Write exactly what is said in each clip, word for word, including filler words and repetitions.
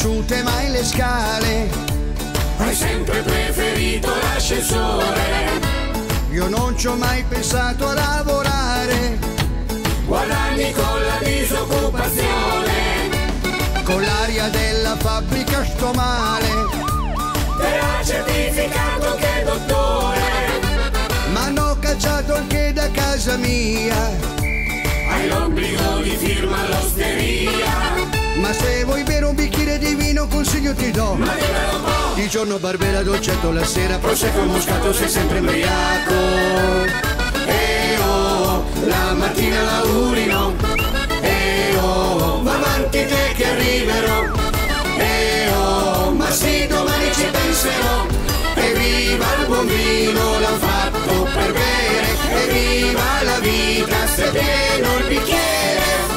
conosciute mai le scale. Hai sempre preferito l'ascensore. Io non ci ho mai pensato a lavorare. Guadagni con la disoccupazione. Con l'aria della fabbrica sto male. Te ha certificato che dottore. M'hanno cacciato anche da casa mia. Hai l'obbligo di firma all'osteria. Ma se vuoi bere un bicchiere di vino consiglio ti do. Ma dimmelo un po'. Di giorno Barbera, dolcetto la sera, prosecco moscato, sei sempre embriaco. E oh, la mattina la urino. E oh, va avanti te che arriverò. E oh, ma sì, domani ci penserò. E viva il buon vino, l'han fatto per bere. E viva la vita, se pieno il bicchiere.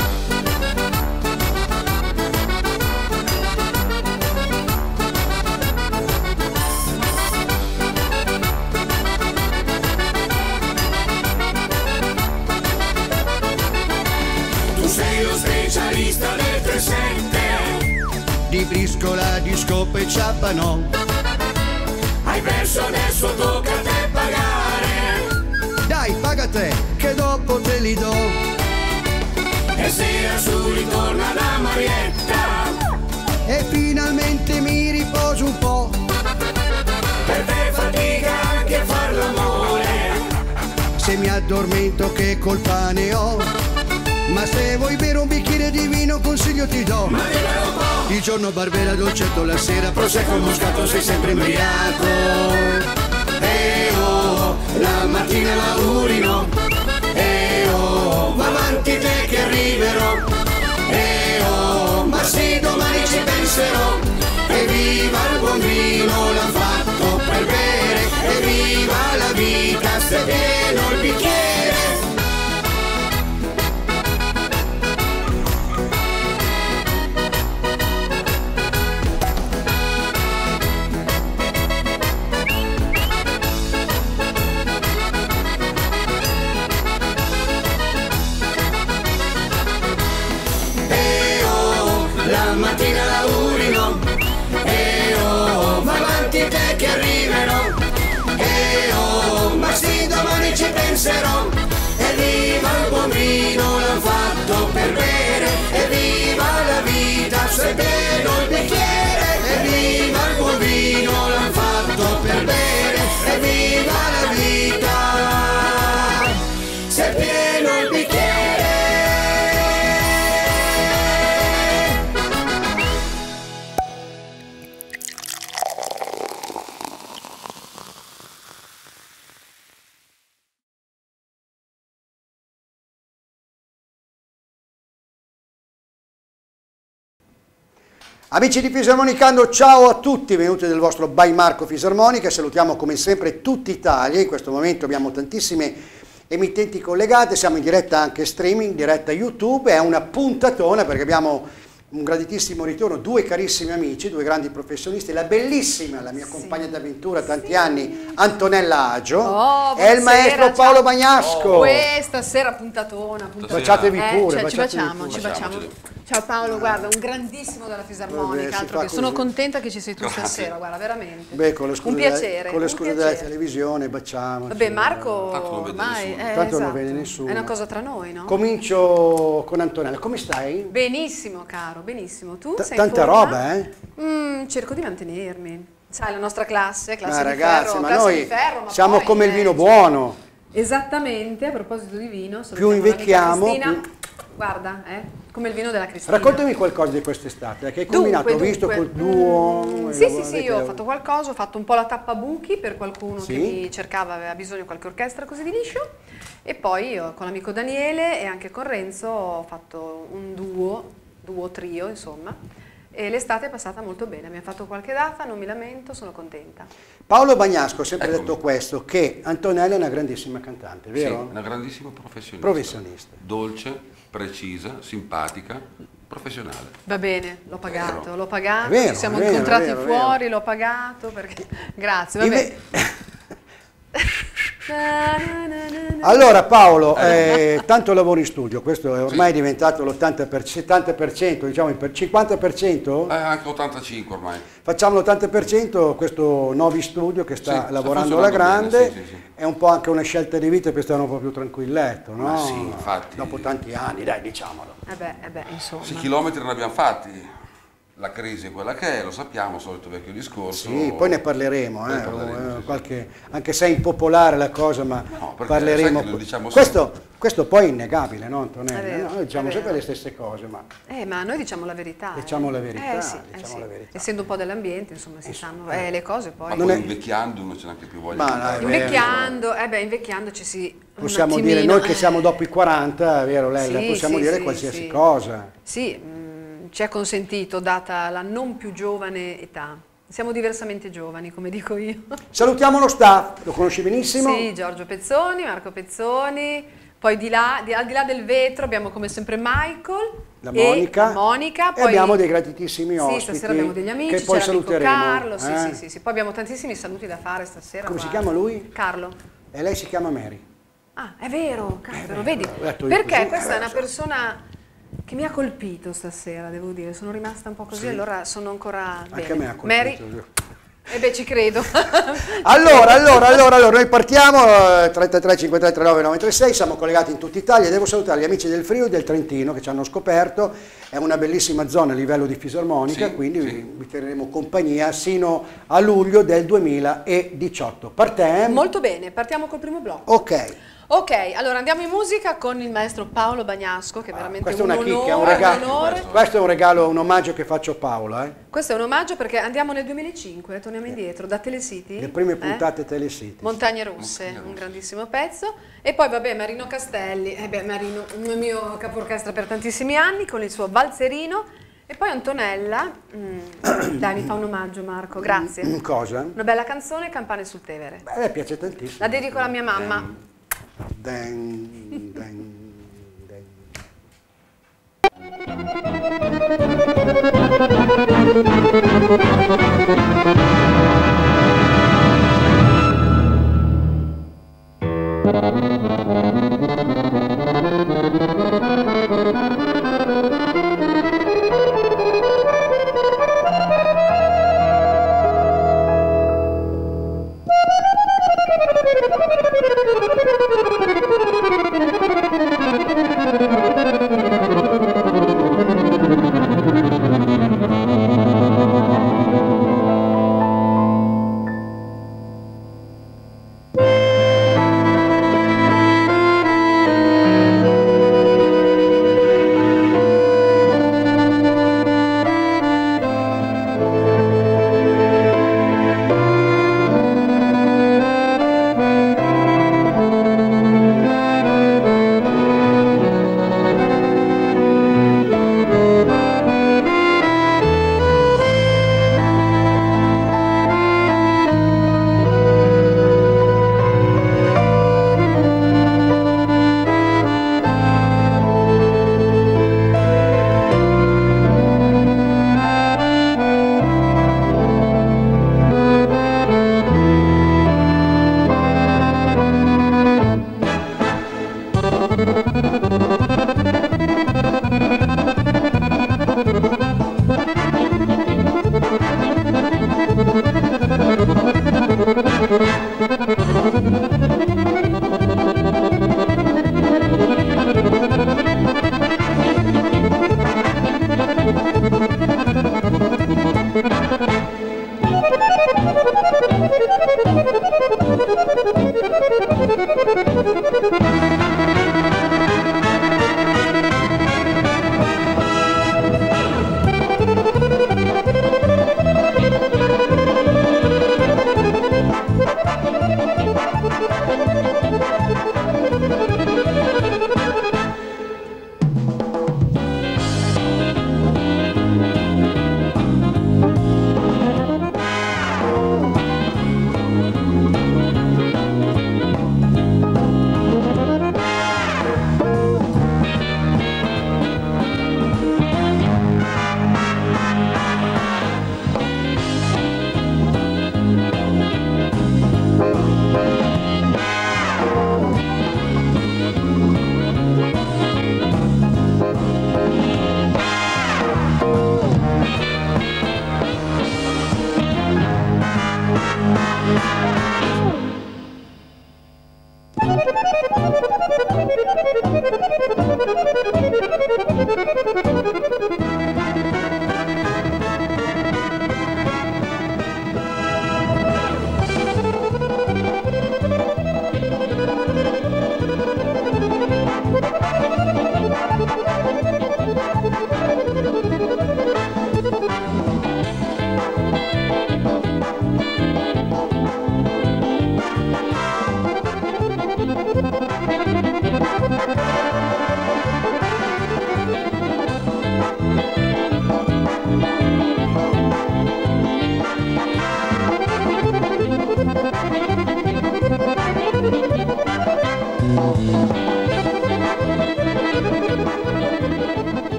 Sei lo specialista del tre sette. Di briscola, di scopa e ciappano. Hai perso, adesso tocca a te pagare. Dai, paga te, che dopo te li do. E sera su ritorna da Marietta. E finalmente mi riposo un po'. Per te fatica anche a far l'amore. Se mi addormento che colpa ne ho. Ma se vuoi bere un bicchiere di vino consiglio ti do. Ma dimmelo un po'. Di giorno Barbera, dolcetto la sera, prosecco moscato, sei sempre embriaco. E oh, la mattina la urino. E oh, va avanti te che arriverò. E oh, ma sì, domani ci penserò. E viva il buon vino, l'han fatto per bere. E viva la vita, se pieno il bicchiere. La mattina la urino. E oh, ma avanti te che arriverò. E oh, ma sì, domani ci penserò. E viva il buon vino, l'han fatto per bere. E viva la vita, se pieno il bicchiere. E viva il buon vino, l'han fatto per bere. E viva la vita, se pieno il bicchiere. Amici di Fisarmonicando, ciao a tutti, benvenuti nel vostro By Marco Fisarmonica. Salutiamo come sempre tutta Italia. In questo momento abbiamo tantissime emittenti collegate, siamo in diretta anche streaming, in diretta YouTube. È una puntatona perché abbiamo un graditissimo ritorno, due carissimi amici, due grandi professionisti, la bellissima, la mia sì. compagna d'avventura tanti sì. anni, Antonella Agio, oh, e il maestro Paolo ciao. Bagnasco. Oh. Questa sera puntatona, puntatona. Baciatevi eh, pure, cioè, ci baciamo, pure. ci baciamo. Ciao Paolo, guarda, un grandissimo della Fisarmonica, altro che sono contenta che ci sei tu Grazie. stasera, guarda, veramente. Beh, con le scuse un piacere. Della, con le scuse della televisione, baciamo. Vabbè, Marco ormai eh, tanto esatto. non vede nessuno. È una cosa tra noi, no? Comincio con Antonella, come stai? Benissimo, caro, benissimo. Tu T sei Tanta in forma? roba, eh? Mm, cerco di mantenermi. Sai, la nostra classe, classe ma di ragazzi, ferro, ma classe noi di ferro, ma siamo poi, come il vino eh, buono. Esattamente, a proposito di vino, più invecchiamo, più... guarda, eh, come il vino della Cristina. Raccontami qualcosa di quest'estate, che hai combinato, ho visto col duo. Mm, sì, sì, sì, io ho fatto qualcosa, ho fatto un po' la tappabuchi per qualcuno sì? che mi cercava, aveva bisogno di qualche orchestra così di liscio, e poi io con l'amico Daniele e anche con Renzo ho fatto un duo, duo trio insomma, e l'estate è passata molto bene, abbiamo fatto qualche data, non mi lamento, sono contenta. Paolo Bagnasco ha sempre Eccomi. detto questo, che Antonella è una grandissima cantante, vero? Sì, una grandissima professionista. Professionista. Dolce, precisa, simpatica, professionale. Va bene, l'ho pagato, l'ho pagato, vero, ci siamo vero, incontrati vero, fuori, vero. l'ho pagato, perché... grazie, vabbè. Inve... Allora Paolo, eh, tanto lavoro in studio, questo è ormai sì. diventato l'ottanta per cento, settanta per cento, diciamo il cinquanta per cento? Eh, anche ottantacinque ormai. Facciamo l'ottanta per cento, questo Novi Studio che sta sì, lavorando alla grande, bene, sì, sì, sì. È un po' anche una scelta di vita per stare un po' più tranquilletto, no? Ma sì, infatti. Dopo tanti anni, dai, diciamolo. Eh beh, eh beh, insomma. Sì, chilometri ne abbiamo fatti. La crisi è quella che è, lo sappiamo, solito vecchio discorso. Sì, poi ne parleremo, eh, parleremo eh, qualche, anche se è impopolare la cosa, ma no, parleremo. Diciamo questo, questo poi è innegabile, no Antonella? Vero, noi diciamo sempre le stesse cose, ma... Eh, ma noi diciamo la verità. Diciamo eh. la verità, eh, sì, diciamo eh, sì. la verità. Essendo un po' dell'ambiente, insomma, si sanno eh, le cose poi. Ma non poi è... invecchiando uno c'è anche più voglia ma di no, invecchiando, eh beh, invecchiandoci si... Possiamo dire, noi che siamo dopo i quaranta, vero Lella? Sì, possiamo sì, dire sì, qualsiasi sì. cosa. Sì, mh, ci è consentito, data la non più giovane età. Siamo diversamente giovani, come dico io. Salutiamo lo staff, lo conosci benissimo? Sì, Giorgio Pezzoni, Marco Pezzoni, poi di là, di, al di là del vetro abbiamo come sempre Michael, la Monica, e, Monica, e poi, abbiamo dei gratitissimi sì, ospiti. Stasera abbiamo degli amici, che poi c'è l'amico saluteremo. Carlo, eh? sì, sì, sì, sì, poi abbiamo tantissimi saluti da fare stasera. Come si guarda. chiama lui? Carlo. E lei si chiama Mary. Ah, è vero, cazzo, Eh, vedi? detto Perché così, questa eh, è una so. persona che mi ha colpito stasera, devo dire, sono rimasta un po' così, Sì. allora sono ancora Anche bene. a me ha colpito. Mary? Eh beh, ci credo. Allora, allora, allora, allora, noi partiamo, eh, trentatré cinquantatré trentanove nove tre sei, siamo collegati in tutta Italia. Devo salutare gli amici del Friuli e del Trentino che ci hanno scoperto, è una bellissima zona a livello di fisarmonica, Sì, quindi sì. Vi, vi terremo compagnia sino a luglio del duemiladiciotto. Partiamo? Molto bene, partiamo col primo blocco. Ok. Ok, allora andiamo in musica con il maestro Paolo Bagnasco, che è veramente Questo è un una chicca, è un onore, regalo. un onore. Questo è un regalo, un omaggio che faccio a Paola. Eh. Questo è un omaggio perché andiamo nel duemilacinque, torniamo indietro, da Telesiti. Le prime eh? puntate Telesiti. Montagne Russe, un grandissimo pezzo. E poi vabbè, Marino Castelli, eh beh, Marino, un mio caporchestra per tantissimi anni, con il suo valzerino. E poi Antonella, mm, dai mi fa un omaggio Marco, grazie. Cosa? Una bella canzone, Campane sul Tevere. Beh, a me piace tantissimo. La dedico alla mia mamma. Den, den, den.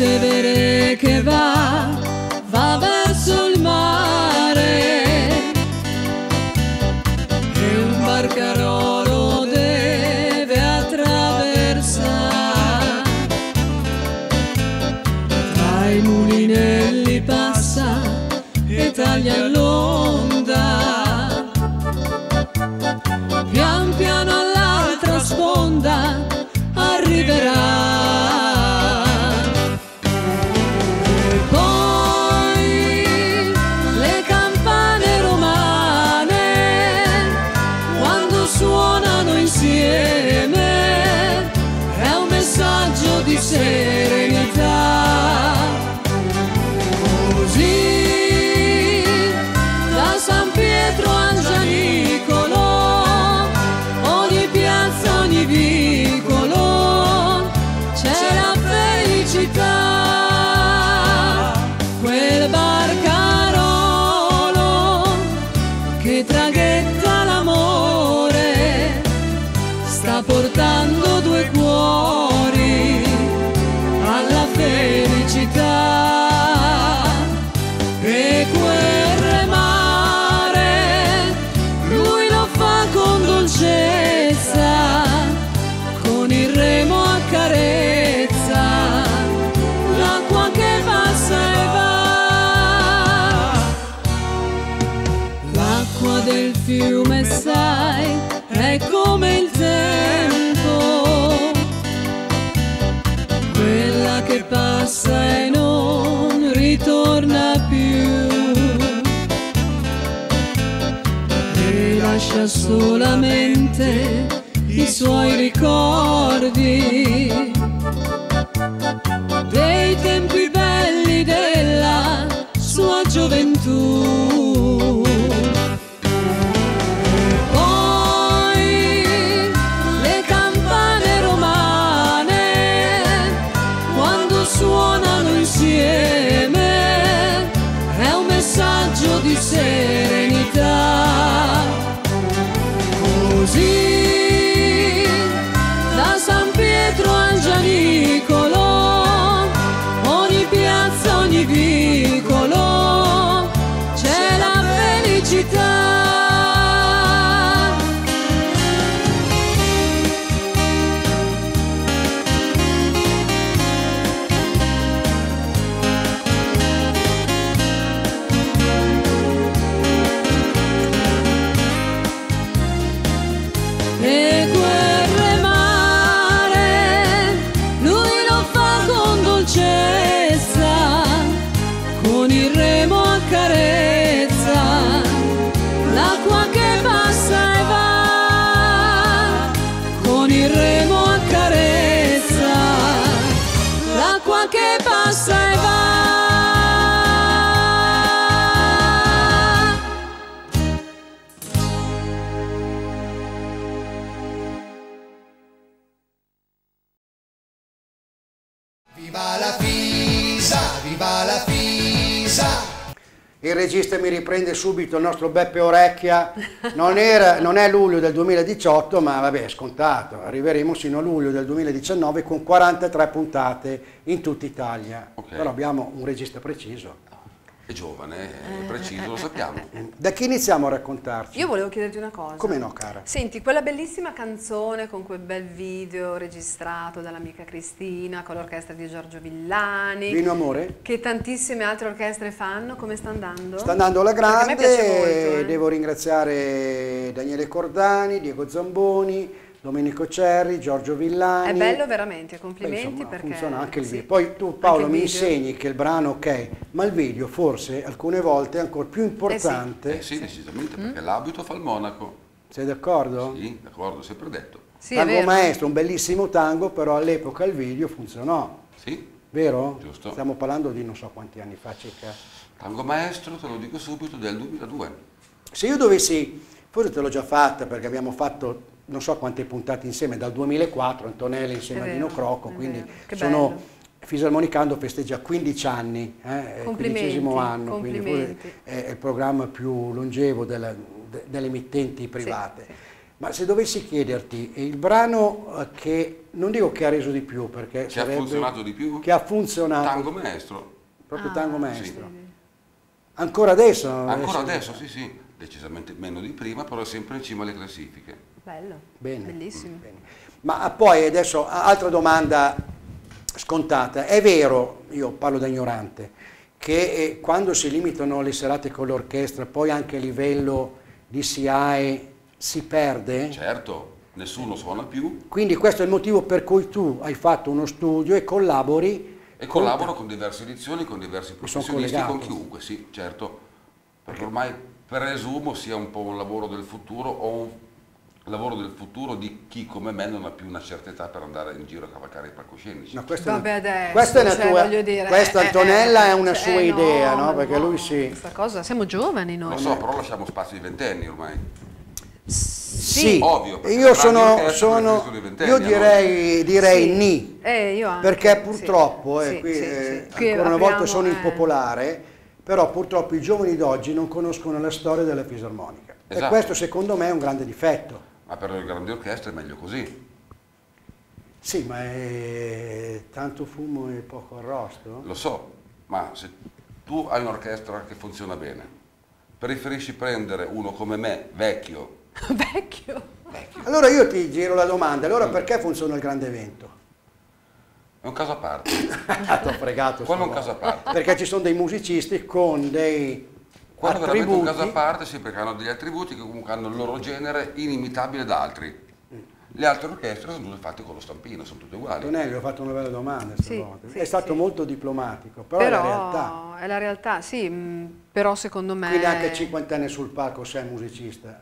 Tevere che va, va verso il mare, e un barcarolo deve attraversare, tra i mulinelli passa e taglia l'onda, pian piano all'altra sponda arriverà. È un messaggio di serenità, così da San Pietro al Gianicolo, ogni piazza, ogni vicolo, c'è la felicità, quel barcarolo che traghetta l'amore, sta portando due cuori alla felicità, e quel remare lui lo fa con dolcezza, con il remo accarezza l'acqua che passa e va. L'acqua del fiume, sai, è come il tempo, quella che passa e non ritorna più, e lascia solamente i suoi ricordi dei tempi belli della sua gioventù. Suonano insieme, è un messaggio di serenità, così da San Pietro al Gianicolo, ogni piazza, ogni vicolo, c'è la felicità. E quel remare lui lo fa con dolcezza, con il remo accarezza l'acqua che passa e va, con il remo accarezza l'acqua che passa e va. Viva la Pisa, viva la Pisa! Il regista mi riprende subito il nostro Beppe Orecchia, non, era, non è luglio del duemiladiciotto, ma vabbè, è scontato, arriveremo sino a luglio del duemiladiciannove con quarantatré puntate in tutta Italia, okay. Però abbiamo un regista preciso. È giovane, è preciso, lo sappiamo. Da chi iniziamo a raccontarci? Io volevo chiederti una cosa. Come no, cara? Senti, quella bellissima canzone con quel bel video registrato dall'amica Cristina con l'orchestra di Giorgio Villani. Vino Amore? Che tantissime altre orchestre fanno, come sta andando? Sta andando alla grande, a me piace molto, eh. Devo ringraziare Daniele Cordani, Diego Zamboni, Domenico Cerri, Giorgio Villani. È bello veramente, complimenti. Beh, insomma, perché funziona anche il sì. video. Poi tu Paolo mi insegni che il brano ok, ma il video forse alcune volte è ancora più importante. Eh sì, eh sì decisamente, mm? perché l'abito fa il monaco. Sei d'accordo? Sì, d'accordo, sempre detto. Sì, Tango Maestro, un bellissimo tango, però all'epoca il video funzionò. Sì. Vero? Giusto. Stiamo parlando di non so quanti anni fa circa. Tango Maestro, te lo dico subito, del duemiladue. Se io dovessi, forse te l'ho già fatta perché abbiamo fatto non so quante puntate insieme, dal duemilaquattro, Antonelli insieme a Dino Crocco, quindi sono Fisarmonicando festeggia quindici anni, eh, quindicesimo anno, quindi è il programma più longevo della, de, delle emittenti private. Sì, sì. Ma se dovessi chiederti, il brano eh, che, non dico che ha reso di più, perché Che sarebbe... ha funzionato di più? Che ha funzionato. Tango Maestro. Proprio Ah, Tango Maestro. sì. Ancora adesso? Ancora adesso, sì, sì, decisamente meno di prima, però sempre in cima alle classifiche. Bello, Bene. bellissimo. Bene. Ma poi adesso, altra domanda scontata. È vero, io parlo da ignorante, che eh, quando si limitano le serate con l'orchestra, poi anche a livello di S I A E si perde? Certo, nessuno suona più Quindi questo è il motivo per cui tu hai fatto uno studio e collabori. e collaboro con diverse edizioni, con diversi sono professionisti, con collegato. chiunque, sì, certo. Perché ormai presumo sia un po' un lavoro del futuro o un lavoro del futuro di chi come me non ha più una certa età per andare in giro a cavalcare i palcoscenici. No, questa Vabbè, è una, adesso, questa è una cioè, tua, voglio dire, questa eh, Antonella eh, è una cioè, sua eh, idea, no, no? Perché no, lui si... Questa cosa, siamo giovani noi. Lo so, però lasciamo spazio ai ventenni ormai. Sì, Ovvio, perché io la sono, radioorchestra sono preferiscono i ventenni, io allora. direi, direi Sì. ni, Eh, io anche, perché sì. purtroppo, eh, Sì, qui, sì, eh, sì. Qui ancora una volta apriamo, sono eh, impopolare, però purtroppo i giovani d'oggi non conoscono la storia della fisarmonica. E Esatto. questo secondo me è un grande difetto. Ma per le grandi orchestre è meglio così. Sì, ma è tanto fumo e poco arrosto? Lo so, ma se tu hai un'orchestra che funziona bene, preferisci prendere uno come me, vecchio, Vecchio. Allora io ti giro la domanda, allora perché funziona il grande evento? è un caso a parte. T'ho fregato. Quello è un stavolta. caso a parte. Perché ci sono dei musicisti con dei Quello è veramente un attributi. caso a parte, sì, perché hanno degli attributi che comunque hanno il loro genere inimitabile da altri. Le altre orchestre sono tutte fatte con lo stampino, sono tutte uguali. Tonelli, ho fatto una bella domanda Sì, stavolta. sì, è stato sì. molto diplomatico, però, è la realtà. È la realtà, sì, mh, però secondo me... Quindi anche cinquantenne sul palco sei musicista.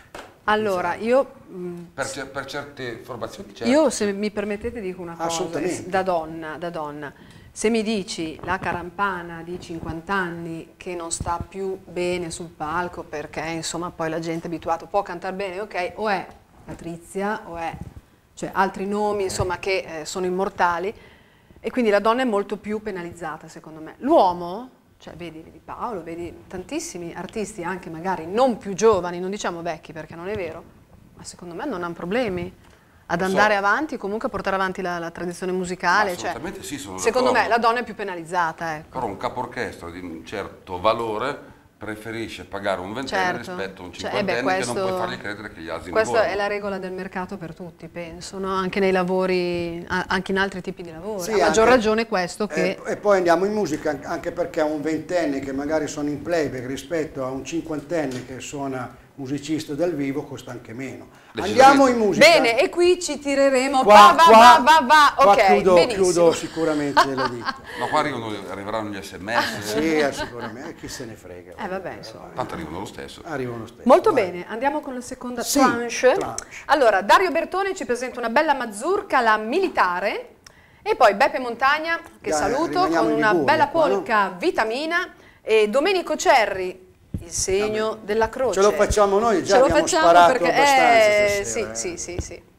Allora, io, mh, Per, cer- per certe formazioni certo. io se mi permettete dico una cosa, Assolutamente. da donna, da donna. Se mi dici la carampana di cinquanta anni che non sta più bene sul palco perché insomma poi la gente è abituata, può cantare bene, ok, o è Patrizia o è, cioè altri nomi insomma che eh, sono immortali e quindi la donna è molto più penalizzata secondo me. L'uomo, cioè vedi, vedi Paolo, vedi tantissimi artisti anche magari non più giovani, non diciamo vecchi perché non è vero, ma secondo me non hanno problemi ad Lo so. andare avanti, comunque a portare avanti la, la tradizione musicale. Cioè, Assolutamente sì, sono secondo me d'accordo. la donna è più penalizzata, ecco. Però un capo orchestra di un certo valore preferisce pagare un ventenne Certo. rispetto a un Cioè, eh beh, cinquantenne che non questo- puoi fargli credere che gli asini Questa volano. è la regola del mercato per tutti, penso, no? Anche nei lavori, a- anche in altri tipi di lavori. Sì, a maggior anche- ragione questo che... E, e poi andiamo in musica, anche perché un ventenne che magari suona in playback rispetto a un cinquantenne che suona musicista dal vivo costa anche meno. Andiamo in musica. Bene, e qui ci tireremo, Qua, va, va, qua- va, va, va, qua ok, chiudo, benissimo. chiudo sicuramente le dita. Ma qua arrivano, arriveranno gli sms, Sì, eh, sicuramente, chi se ne frega. Eh vabbè, insomma. tanto arrivano lo stesso. Arrivano stesso. Molto vai. bene, andiamo con la seconda Sì, tranche. tranche. Allora, Dario Bertone ci presenta una bella mazurka, la militare, e poi Beppe Montagna, che Dai, saluto, rimaniamo con in una Liguria bella qua, no? polca Vitamina, e Domenico Cerri, il segno della croce. Ce lo facciamo noi, già Ce lo abbiamo facciamo sparato perché, abbastanza eh, stasera, sì, eh. sì, sì, sì.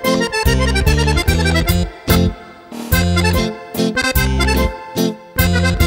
Thank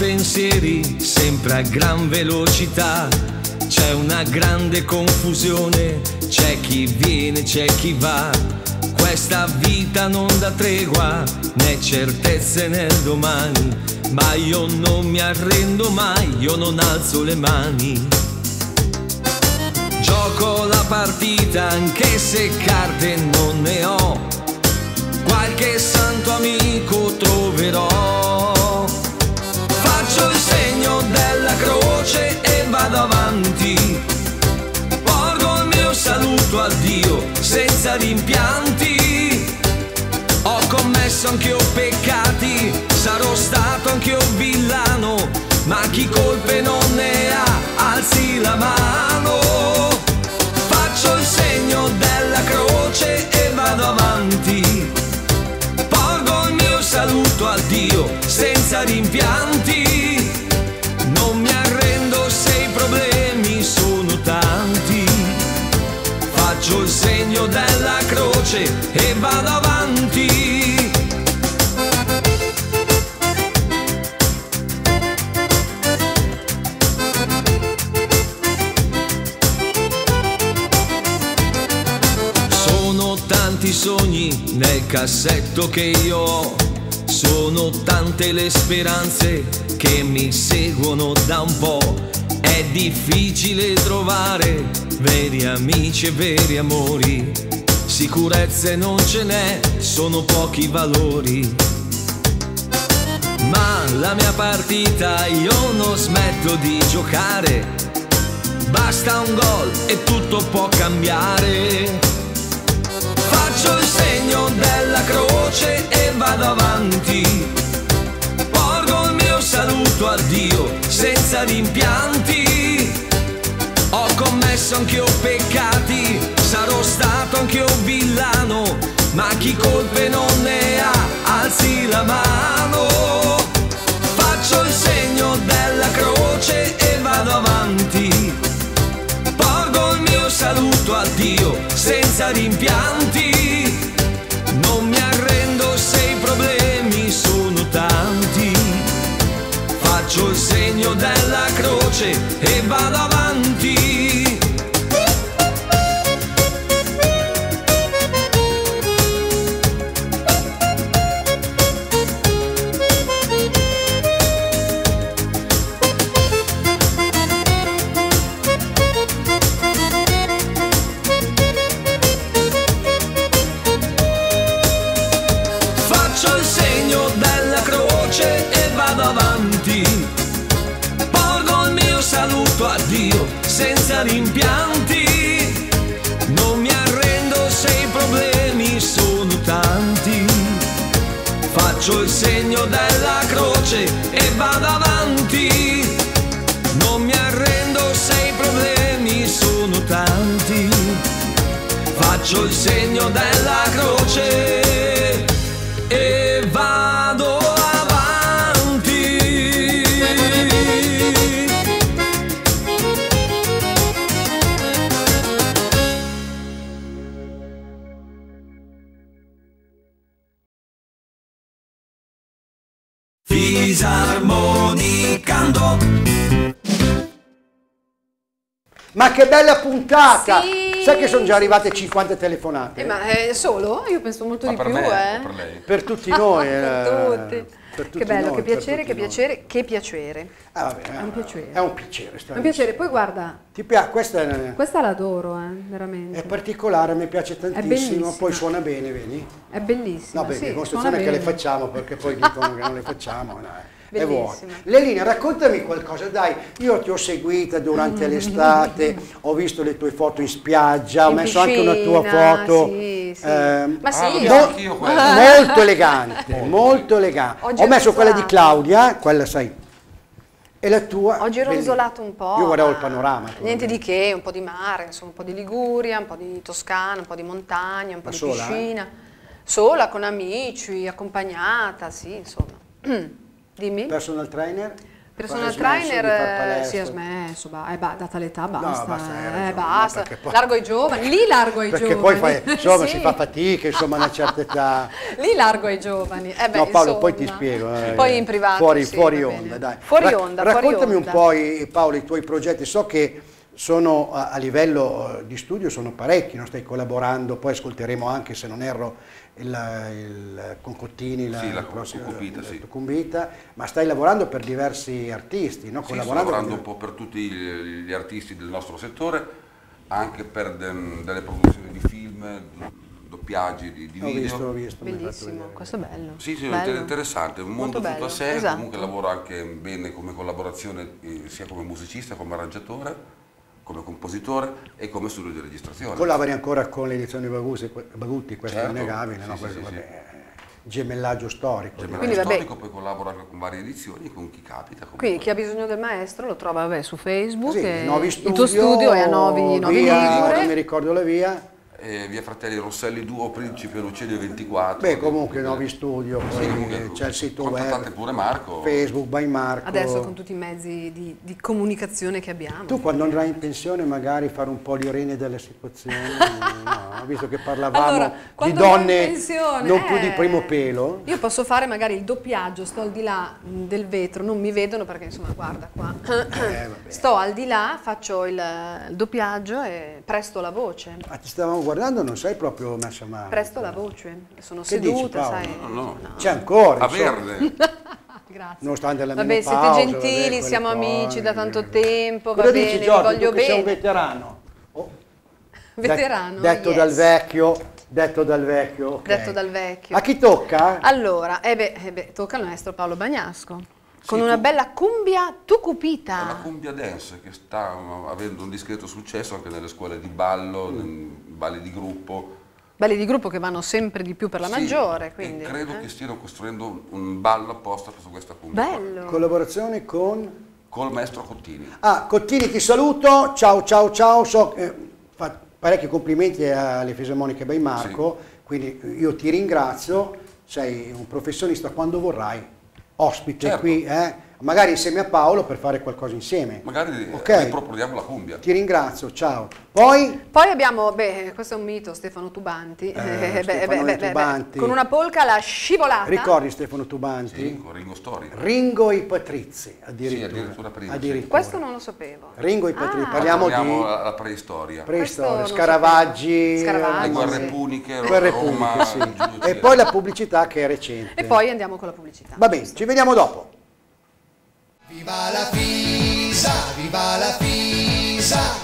pensieri sempre a gran velocità. C'è una grande confusione, c'è chi viene, c'è chi va. Questa vita non dà tregua, né certezze nel domani. Ma io non mi arrendo mai, io non alzo le mani. Gioco la partita anche se carte non ne ho. Qualche santo amico troverò. Faccio il segno della croce e vado avanti. Porgo il mio saluto a Dio senza rimpianti. Ho commesso anch'io peccati, sarò stato anch'io villano, ma chi colpe non ne ha, alzi la mano. Faccio il segno della croce e vado avanti. Porgo il mio saluto a Dio senza rimpianti. Non mi arrendo se i problemi sono tanti. Faccio il segno della croce e vado avanti. Sono tanti sogni nel cassetto che io ho. Sono tante le speranze che mi seguono da un po'. È difficile trovare veri amici e veri amori. Sicurezze non ce n'è, sono pochi valori. Ma la mia partita io non smetto di giocare. Basta un gol e tutto può cambiare. Faccio il segno della croce e vado avanti. Porgo il mio saluto a Dio senza rimpianti. Ho commesso anch'io peccati, sarò stato anch'io villano, ma chi colpe non ne ha, alzi la mano. Faccio il segno della croce e vado avanti. Porgo il mio saluto a Dio senza rimpianti. Non mi arrendo se i problemi sono tanti. Faccio il segno della croce e vado avanti. Faccio il segno della croce e vado avanti. Porgo il mio saluto a Dio senza rimpianti. Non mi arrendo se i problemi sono tanti. Faccio il segno della croce e vado avanti. Non mi arrendo se i problemi sono tanti. Faccio il segno della croce e vado avanti. Fisarmonicando. Ma che bella puntata! Sì. Sai che sono già arrivate cinquanta telefonate? Eh, ma è solo? Io penso molto Ma di per più, me, eh. per lei. Per tutti noi. per eh, tutti. per tutti Che bello, noi, che per piacere, tutti che noi. piacere, che piacere. Ah, vabbè, È un piacere. È un piacere. È un piacere. Poi guarda, Ti piace? Questa è, questa l'adoro, eh, veramente. è particolare, mi piace tantissimo, bellissima. poi suona bene, vedi? È bellissima. No, beh, sì, le suona costruzioni che bene. le facciamo perché poi dicono che non le facciamo. No. È buono. Bellissima. Lelina, raccontami qualcosa, dai, io ti ho seguita durante l'estate, ho visto le tue foto in spiaggia, ho In messo anche una tua piscina, foto, sì, sì. ehm, Ma sì, Ah, lo io- so anch'io quello. molto elegante, molto elegante. Oggi Ho ho messo quella di ronzolato. Claudia, quella sai, e la tua. Oggi ho bellissima. ronzolato un po'. Io guardavo il ma panorama. Niente di che, un po' di mare, insomma, un po' di Liguria, un po' di Toscana, un po' di montagna, un po' Ma di sola, piscina. Sola, con amici, accompagnata, sì, insomma. Dimmi. Personal trainer? Personal Fai smesso di far trainer, eh, palestra. sì, ha smesso, ba- eh, ba- data l'età basta, basta, hai eh, ragione, basta. no, perché poi- largo ai giovani, lì largo ai Perché giovani. poi fai, insomma, Sì. si fa fatica, insomma, a una certa età. Lì largo ai giovani. Eh beh, No Paolo, poi ti insomma. spiego. eh, Poi in privato. Fuori, sì, fuori va onda, bene. dai. Fuori Ra- onda, fuori Raccontami onda. un po' i- Paolo i tuoi progetti, so che sono a, a livello di studio sono parecchi, no? Stai collaborando, poi ascolteremo anche, se non erro, il, il con Cottini, la, Sì, la il prossimo- Cucumbita, la sì. Cucumbita, ma stai lavorando per diversi artisti, no? Sì, sto Collaborando lavorando con- un po' per tutti gli gli artisti del nostro settore, anche per de- delle produzioni di film, di doppiaggi, di, di Ho video. visto, ho visto. mi hai fatto Bellissimo, vedere. questo è bello. Sì, sì, è Bello. inter- interessante, è un mondo Molto tutto a bello, sé, esatto. comunque lavoro anche bene come collaborazione eh, sia come musicista, come arrangiatore, come compositore e come studio di registrazione. Collabori ancora con le edizioni Bagusi- Bagutti, questo Certo, è innegabile, no? sì, Questo, sì, vabbè, sì. è gemellaggio storico. Gemellaggio Quindi, vabbè. storico, poi collaboro anche con varie edizioni, con chi capita. comunque. Quindi chi ha bisogno del maestro lo trova vabbè, su Facebook, Sì, e Novi il tuo studio è a Novi, Novi via, Ligure. non mi ricordo la via. Eh, via Fratelli Rosselli Duo, Principe Lucelio ventiquattro. Beh, comunque Novi Studio, poi Sì, comunque, c'è il sito contattate web, pure Marco. Facebook by Marco. Adesso con tutti i mezzi di, di comunicazione che abbiamo. Tu quando andrai in pensione magari fare un po' l'irene delle situazioni, no? Visto che parlavamo Allora, di quando andrò donne in pensione, non più di eh, primo pelo. Io posso fare magari il doppiaggio, sto al di là mh, del vetro, non mi vedono perché insomma guarda qua. vabbè. Sto al di là, faccio il, il doppiaggio e presto la voce. Ma ti stavamo guardando, non sei proprio messa male. Presto la voce, sono Che dici, seduta, Paolo? sai. No, no. C'è ancora, A insomma. verde. Grazie. Nonostante la Vabbè, menopausa, siete vabbè, gentili, quelle siamo cose, amici da tanto vabbè. tempo, va Cosa bene, dici vi Giorgio, voglio tu che sei un bene. veterano? Oh, Veterano, detto yes. dal vecchio, detto dal vecchio, ok. Detto dal vecchio. A chi tocca? Allora, eh beh, eh beh, tocca al maestro Paolo Bagnasco, con Sì, una tu- bella cumbia È una tucupita. cumbia dance che sta uh, avendo un discreto successo anche nelle scuole di ballo, Mm. nei balli di gruppo. Belli di gruppo che vanno sempre di più per la Sì, maggiore, e quindi. credo eh. che stiano costruendo un ballo apposta su questa cumbia. qua. Bello. Collaborazione con... Col maestro Cottini. Ah, Cottini ti saluto, ciao ciao ciao, so, eh, fa parecchi complimenti alle fisarmoniche by Marco, quindi io ti ringrazio, sei un professionista quando vorrai, ospite Certo. qui, eh, magari insieme a Paolo per fare qualcosa insieme. Magari Ok. okay. riproponiamo la cumbia. Ti ringrazio, ciao. Poi... Poi abbiamo, beh, questo è un mito, Stefano Tubanti, Eh, eh, beh, Stefano beh, beh, Tubanti. con una polca alla scivolata. Ricordi Stefano Tubanti? Sì, con Ringo Story. Ringo e Patrizi, addirittura. Sì, addirittura prima, Addirittura. Questo non lo sapevo. Ringo e Patrizi, Ah. parliamo Torniamo di alla preistoria. preistoria, Questo non Scaravaggi, sapevo. Scaravaggi, Le guerre sì. puniche, guerre Roma, puniche, sì. Giulio E Cesare. poi la pubblicità che è recente. E poi andiamo con la pubblicità. Va bene, ci vediamo dopo. Viva la Pisa, viva la Pisa.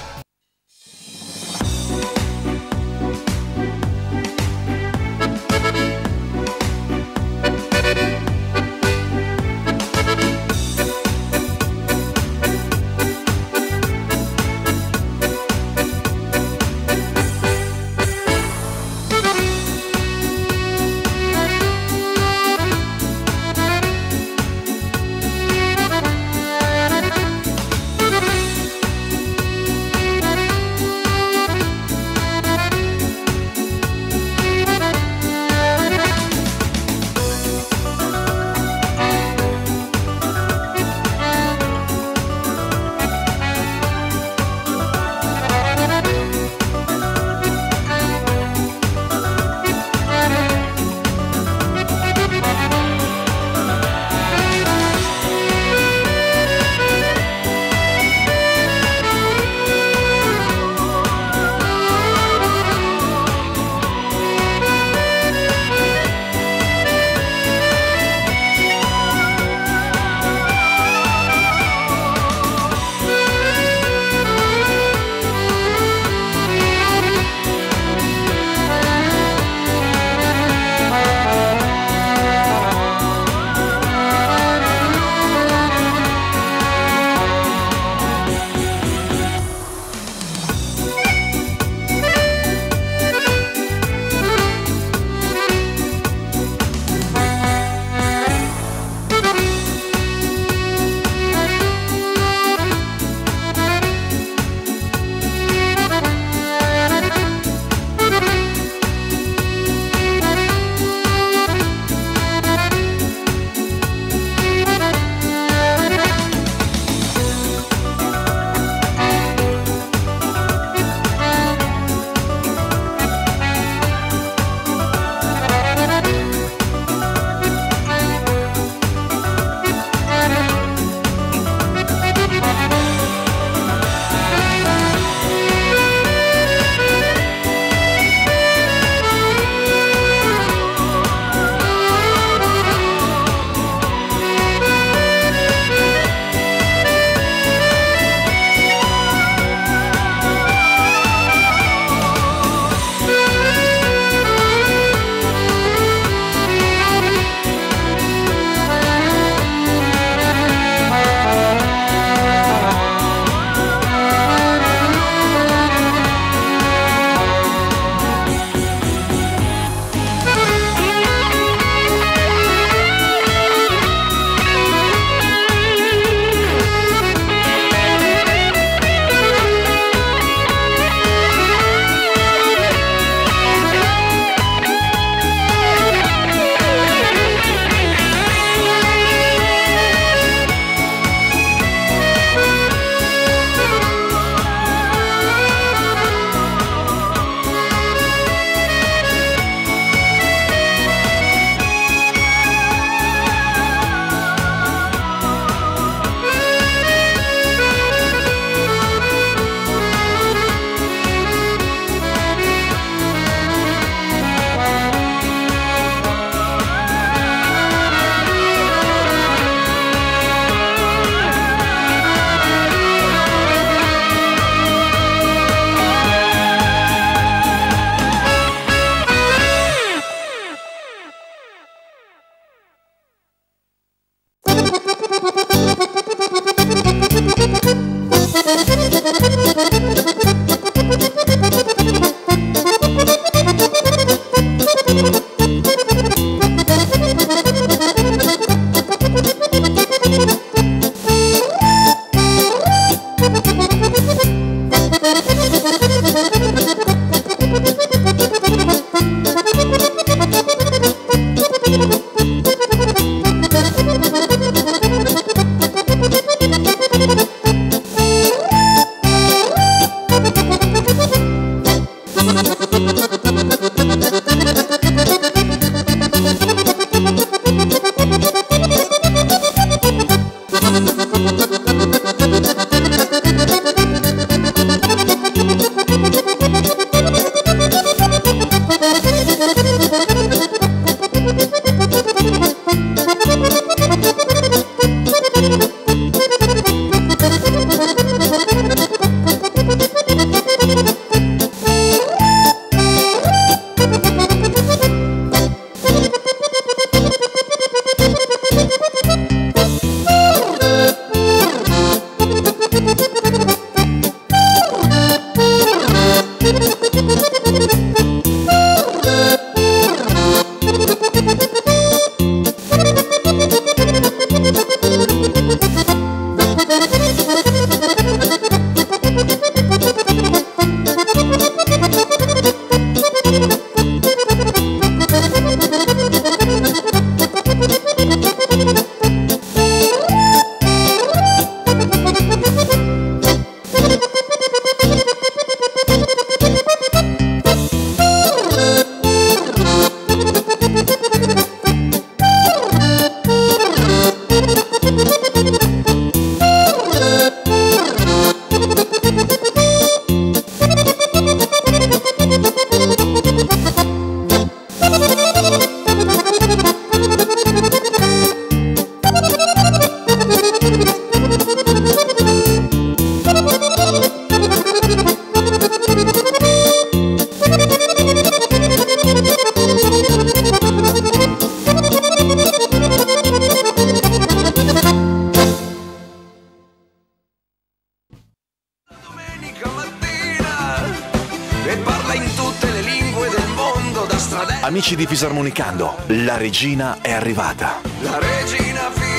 Amici di Fisarmonicando, la regina è arrivata. La regina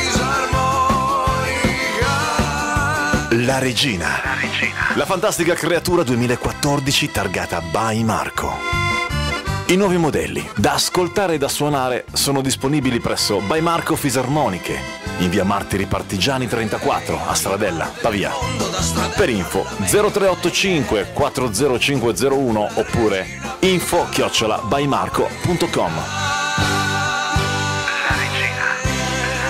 fisarmonica. La regina. La regina. La fantastica creatura duemilaquattordici targata by Marco. I nuovi modelli, da ascoltare e da suonare, sono disponibili presso By Marco Fisarmoniche, in via Martiri Partigiani trentaquattro, a Stradella, Pavia. Per info zero tre otto cinque quattro zero cinque zero uno oppure info chiocciola bymarco punto com. La regina, la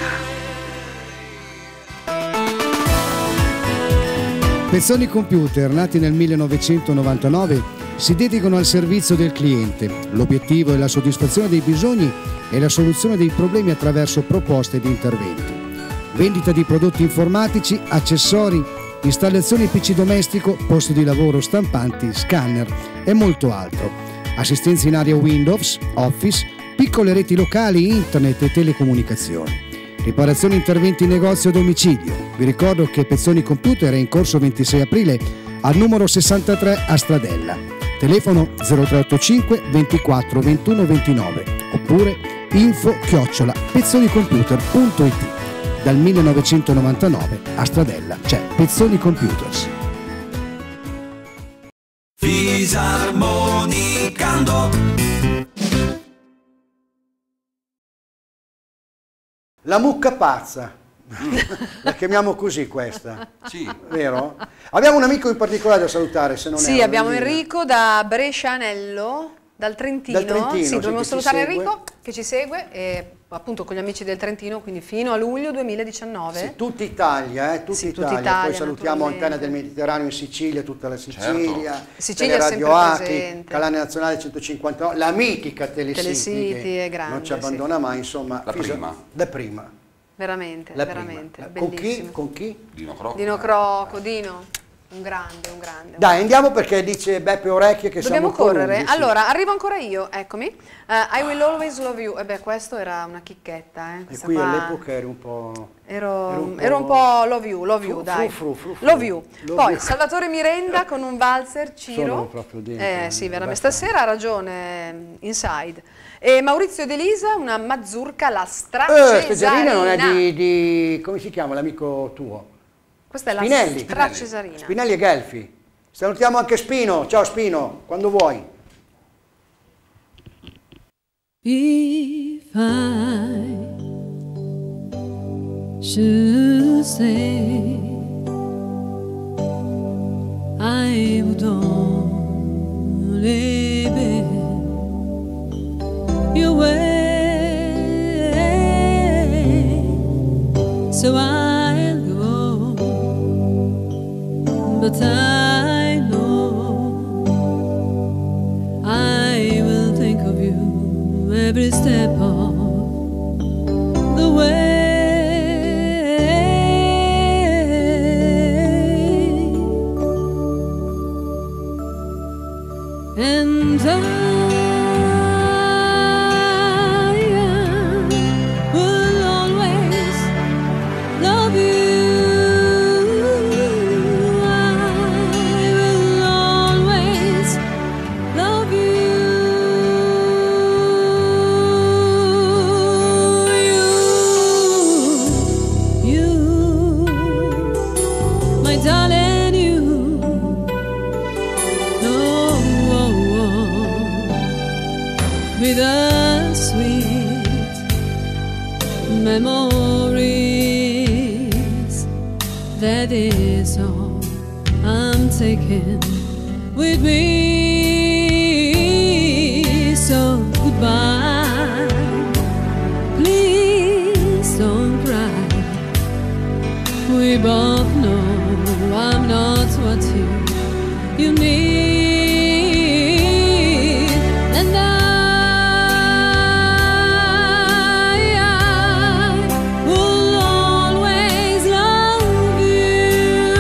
regina. Pezzoni Computer, nati nel millenovecentonovantanove, si dedicano al servizio del cliente. L'obiettivo è la soddisfazione dei bisogni e la soluzione dei problemi attraverso proposte di intervento. Vendita di prodotti informatici, accessori, installazioni P C domestico, posto di lavoro, stampanti, scanner e molto altro. Assistenza in area Windows, Office, piccole reti locali, internet e telecomunicazioni. Riparazioni e interventi in negozio a domicilio. Vi ricordo che Pezzoni Computer è in corso ventisei aprile al numero sessantatré a Stradella. Telefono zero tre otto cinque ventiquattro ventuno ventinove oppure info chiocciola pezzonicomputer punto it. Dal millenovecentonovantanove a Stradella c'è Pezzoni Computers. Fisarmonicando. La mucca pazza. La chiamiamo così questa, Sì. vero? Abbiamo un amico in particolare da salutare, se non Sì, è abbiamo Anelina. Enrico da Brescianello, dal Trentino. Dal Trentino, sì, sì, dobbiamo che ci salutare segue. Enrico che ci segue e appunto con gli amici del Trentino, quindi fino a luglio duemiladiciannove. Sì, tutta Italia, eh, tutta Sì, Italia. tutta Italia, Poi salutiamo naturalmente. Antena del Mediterraneo in Sicilia, tutta la Sicilia, Certo. Sicilia è sempre Radio Acri, presente. Canale Nazionale centocinquantanove, la mitica Telesiti, Telesiti che è grande, non ci abbandona mai, insomma. La Fisa- prima. La prima. Veramente, La veramente, prima. Con chi? bellissimo. Con chi? Dino Crocco. Dino Crocco, Dino, un grande, un grande. Dai, andiamo perché dice Beppe Orecchie che Dobbiamo siamo un po' correre. lunghi, sì. Allora, arrivo ancora io, eccomi. Uh, I Will Always Love You. E beh, questo era una chicchetta, eh. E questa qui qua. all'epoca eri un po'... Ero, ero un po', ero un po' love you, love you, fru- dai. fru- fru- fru- Love you. love Poi you. Salvatore Mirenda con un valzer Ciro. Sono proprio dentro, Eh eh, sì, veramente. abbastanza. Stasera ha ragione Inside. E Maurizio De Lisa, una mazurka la Eh, stracesarina. Cesarina non è di, di... come si chiama l'amico tuo? Questa è la Spinelli. stracesarina. Spinelli e Gelfi. Salutiamo anche Spino. Ciao Spino, quando vuoi. If I should say I would only be your way, so I'll go, but I know I will think of you every step of the way. And I will always love you. I will always love you. You, you, my darling, you. With the sweet memories, that is all I'm taking with me. So goodbye, please don't cry. We both know I'm not what you, you need. And I will always love you.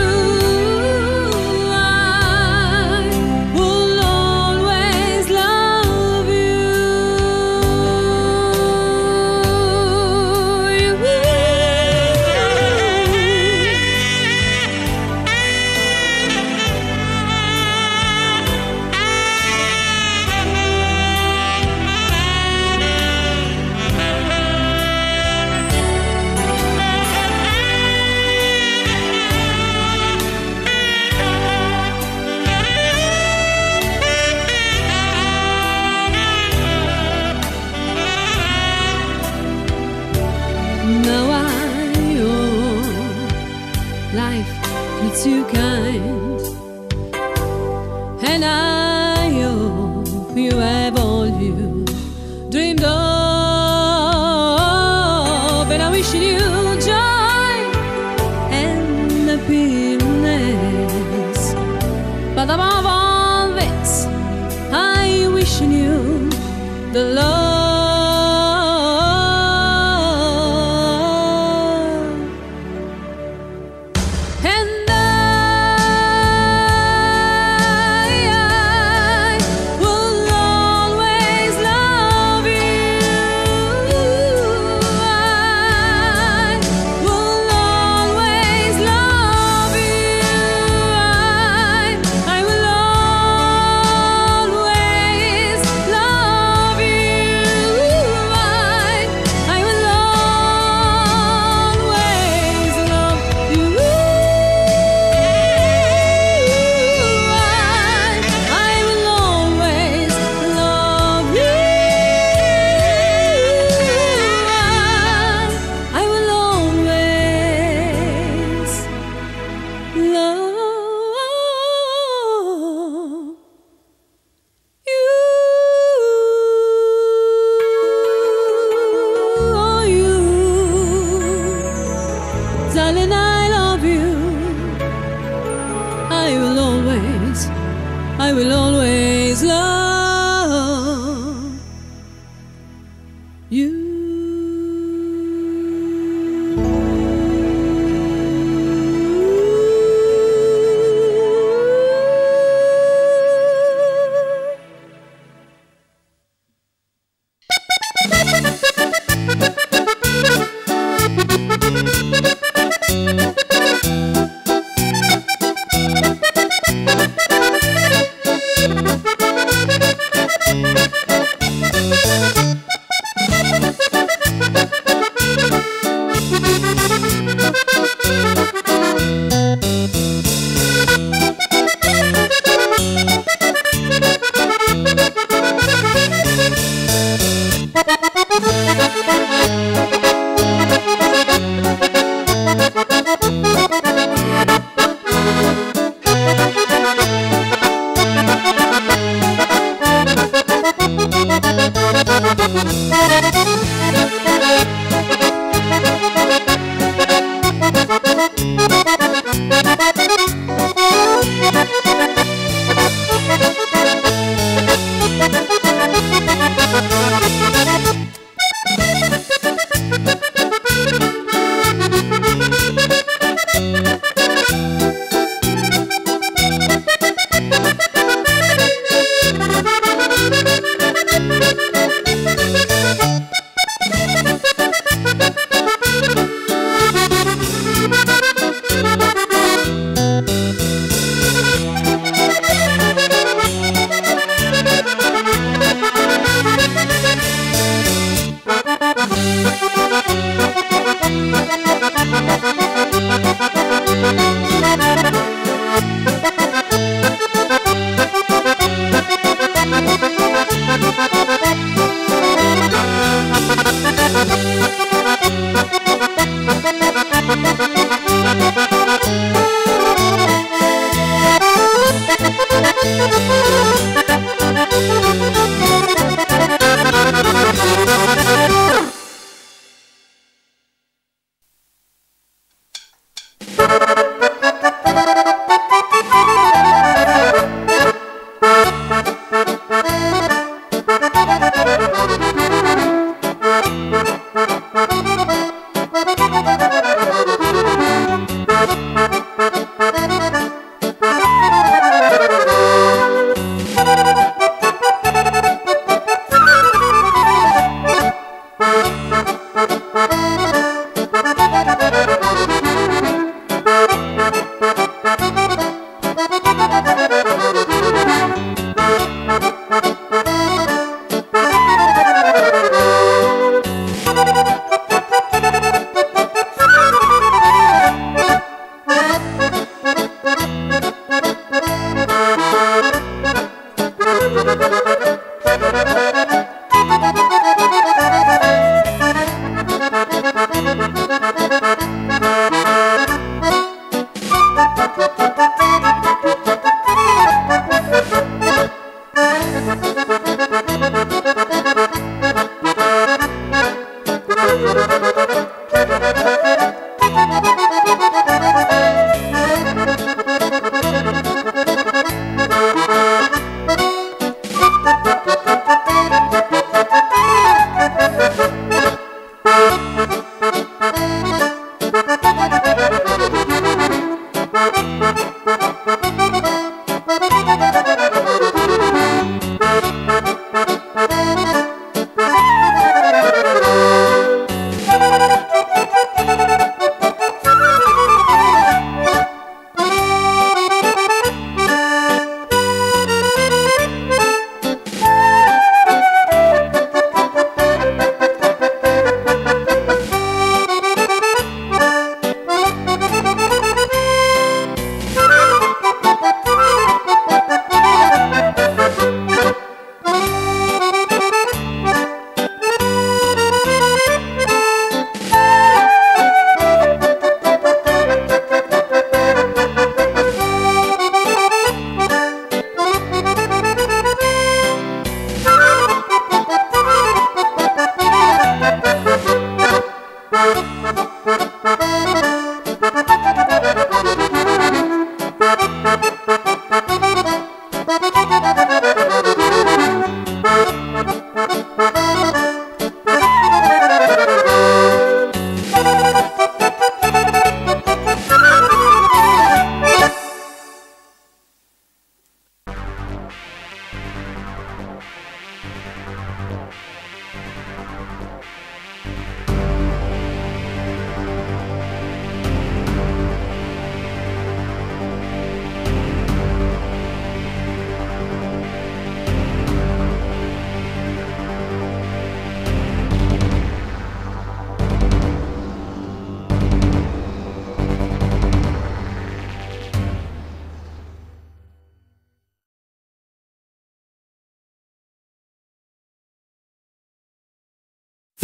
I will always love you. You will. It's too kind, and I hope you have all you dreamed of, and I wish you joy and happiness. But above all this, I wish you the love. Darling, I love you. I will always, I will always love you.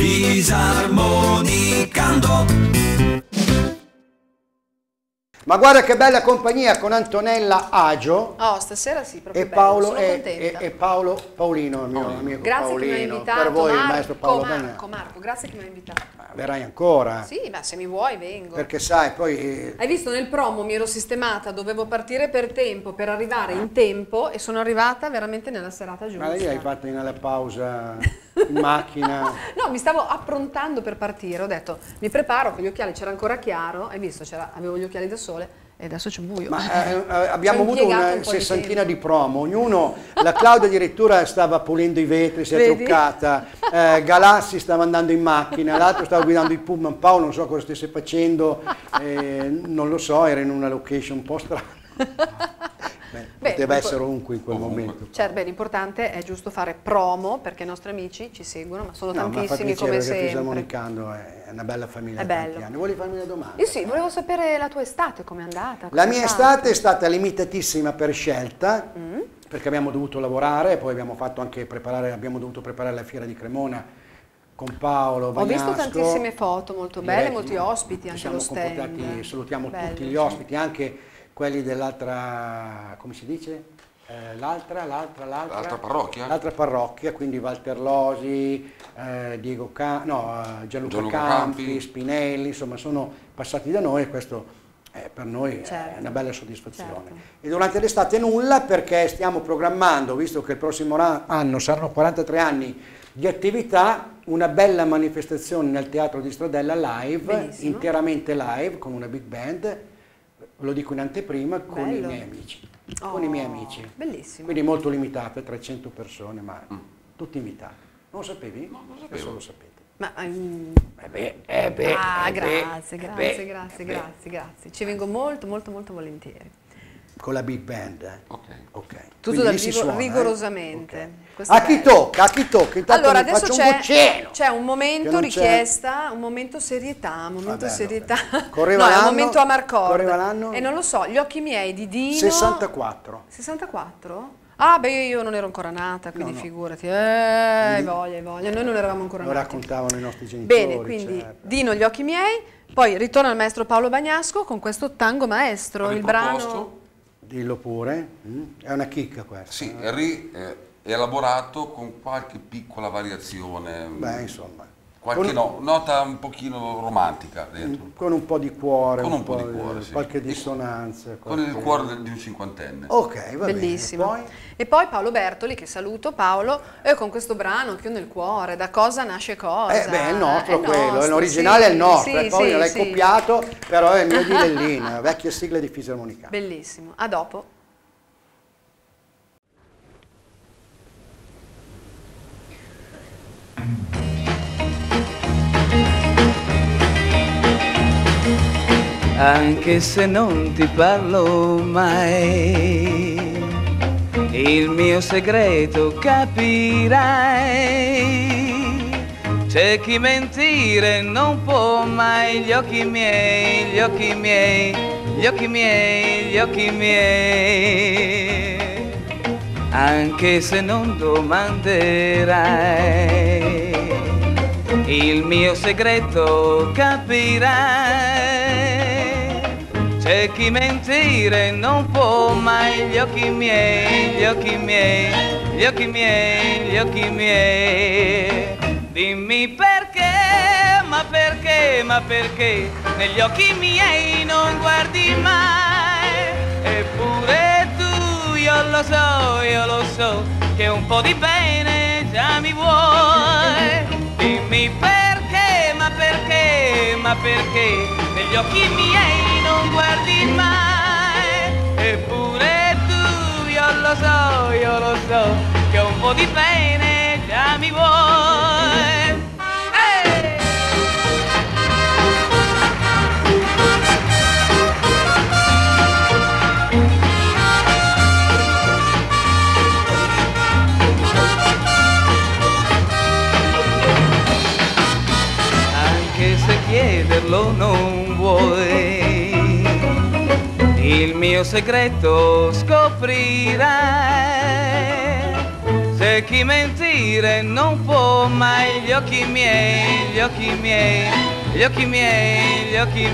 fisarmonicando. Ma guarda che bella compagnia con Antonella Agio. Oh, stasera sì, proprio e Paolo, bello, sono e, contenta. e, e Paolo Paolino, il mio amico Grazie Paolino. che mi hai invitato, per voi Marco, il maestro Paolo Marco, Bagnasco. Marco, grazie che mi hai invitato. Verrai ancora? Sì, ma se mi vuoi vengo. Perché sai, poi... Eh... Hai visto nel promo mi ero sistemata, dovevo partire per tempo, per arrivare in tempo e sono arrivata veramente nella serata giusta. Ma lì hai fatto nella pausa in macchina? No, mi stavo approntando per partire, ho detto mi preparo, con gli occhiali c'era ancora chiaro, hai visto, avevo gli occhiali da sole. E adesso c'è buio. Ma eh, abbiamo avuto una un sessantina di, di promo, ognuno, la Claudia addirittura stava pulendo i vetri, si è Vedi? truccata, eh, Galassi stava andando in macchina, l'altro stava guidando il pullman, Paolo non so cosa stesse facendo, eh, non lo so, era in una location un po' strana. Beh, Beh, poteva essere ovunque in quel ovunque. momento. Certo, beh, l'importante è giusto fare promo perché i nostri amici ci seguono, ma sono no, tantissimi ma come sempre. Fisarmonicando è una bella famiglia. È bello. Anni. Vuoi farmi una domanda? Io sì, volevo sapere la tua estate, com'è andata? La mia estate è stata limitatissima per scelta, mm. perché abbiamo dovuto lavorare, poi abbiamo fatto anche preparare, abbiamo dovuto preparare la fiera di Cremona con Paolo Bagnasco. Ho visto tantissime foto molto belle, Direi, molti ospiti anche allo stand. Salutiamo Bello, tutti gli ospiti, anche quelli dell'altra, come si dice? Eh, l'altra, l'altra, l'altra. L'altra parrocchia? L'altra parrocchia, quindi Walter Losi, eh, Diego Ca no, Gianluca, Gianluca Campi, Campi, Spinelli, insomma sono passati da noi e questo eh, per noi certo. è una bella soddisfazione. Certo. E durante l'estate nulla perché stiamo programmando, visto che il prossimo anno saranno quarantatré anni di attività, una bella manifestazione nel Teatro di Stradella live, Benissimo. interamente live, con una big band. Lo dico in anteprima, con Bello. i miei amici. Oh, con i miei amici. Bellissimo. Quindi molto limitata, trecento persone, ma mm. tutti invitati. Non lo sapevi? No, non lo sapevo. Adesso lo sapete. Ma, um... eh beh, eh beh, ah, eh grazie, beh, grazie, eh grazie, beh. grazie, grazie. Ci vengo molto, molto, molto volentieri. Con la big band, eh? Ok. okay. Tutto da rigor suona, rigorosamente. Eh? Okay. A chi tocca? A chi tocca? Intanto allora, adesso c'è, c'è un momento richiesta, un momento serietà, un momento Vabbè, serietà. Correva no, l'anno? è un momento Amarcord. Correva l'anno? E non lo so, Gli occhi miei di Dino. sessantaquattro. sessantaquattro? Ah, beh, io non ero ancora nata, quindi no, no. figurati. Eh, voglia, voglia. Noi non eravamo ancora lo nati. Lo raccontavano i nostri genitori. Bene, quindi certo. Dino, Gli occhi miei. Poi ritorna il maestro Paolo Bagnasco con questo Tango Maestro, il brano... Dillo pure, mm? È una chicca questa. Sì, è, ri, eh, è elaborato con qualche piccola variazione. Beh, insomma. Qualche no, nota un pochino romantica dentro. Con un po' di cuore, con un, un po' di cuore, sì. qualche dissonanza. Con qualche... il cuore di un cinquantenne. Ok, va Bellissimo. bene. E poi? e poi Paolo Bertoli, che saluto Paolo, e con questo brano che ho nel cuore, Da cosa nasce cosa. Eh beh, è il nostro è quello, nostro, l'originale sì, è il nostro, sì, e poi sì, l'hai sì. copiato, però è il mio di Lellina, vecchia sigla di fisarmonica. Bellissimo, a dopo. Anche se non ti parlo mai, il mio segreto capirai. C'è chi mentire non può mai, gli occhi miei, gli occhi miei, gli occhi miei, gli occhi miei. Anche se non domanderai, il mio segreto capirai. C'è chi mentire non può mai, gli occhi miei, gli occhi miei, gli occhi miei, gli occhi miei. Dimmi perché, ma perché, ma perché negli occhi miei non guardi mai. Eppure tu, io lo so, io lo so, che un po' di bene già mi vuoi. Dimmi perché, ma perché, ma perché negli occhi miei non guardi mai. Eppure tu, io lo so, io lo so, che un po' di bene già mi vuoi. Chiederlo non vuoi, il mio segreto scoprirai. Se c'è chi mentire non può, ma gli occhi miei, gli occhi miei, gli occhi miei, gli occhi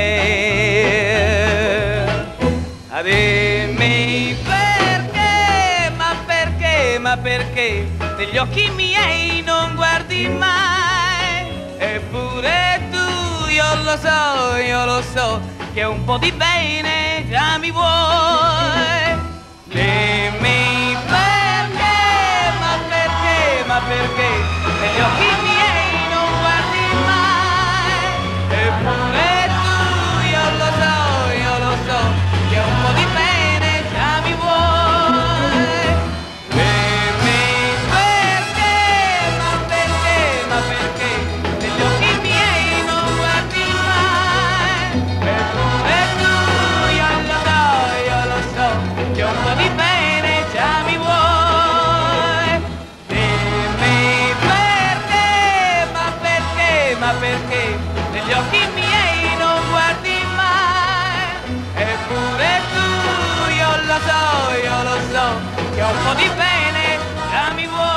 miei. Ah, dimmi perché, ma perché, ma perché negli occhi miei non guardi mai? Eppure tu, io lo so, io lo so, che un po' di bene già mi vuoi. Dimmi perché, ma perché, ma perché negli occhi miei non guardi mai? Eppure tu, io lo so, io lo so, che un po' di bene già mi vuoi. Dimmi perché, ma perché, ma perché negli occhi miei non guardi mai? Eppure tu, io lo so, io lo so, che un po' di bene già mi vuoi. Dimmi perché, ma perché, ma perché negli occhi miei non guardi mai? Eppure tu, io lo so, io lo so, che un po' di bene già mi vuoi.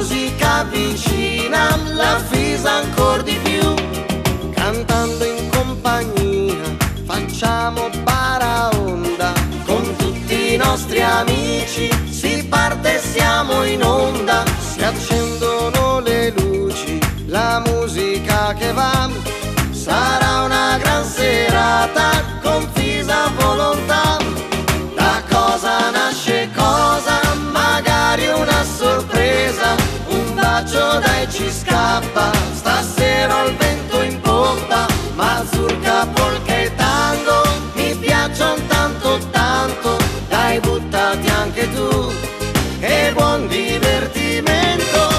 musica avvicina la Fisa ancor di più. Cantando in compagnia facciamo baraonda, con tutti i nostri amici si parte e siamo in onda. Si accendono le luci, la musica che va, sarà una gran serata con Fisa volontà. Da cosa nasce cosa, magari una sorpresa, un bacio dai ci scappa, stasera ho il vento in poppa, mazurka, polka e tango mi piacciono tanto tanto, dai buttati anche tu e buon divertimento.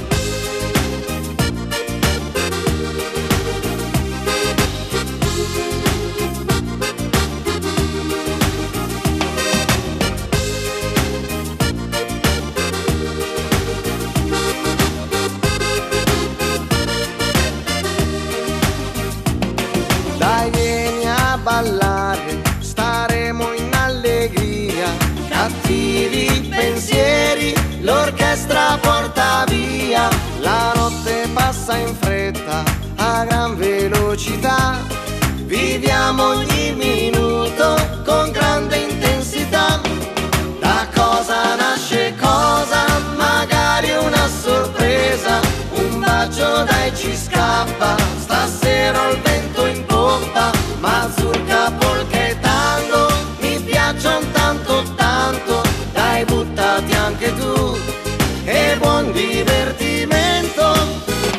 Dai vieni a ballare, staremo in allegria, cattivi pensieri l'orchestra porta via. La notte passa in fretta a gran velocità, viviamo ogni minuto con grande intensità. Da cosa nasce cosa, magari una sorpresa, un bacio dai ci scappa, stasera ho il vento in poppa, mazurka, polka e tango mi piacciono tanto tanto, dai buttati anche tu e buon divertimento.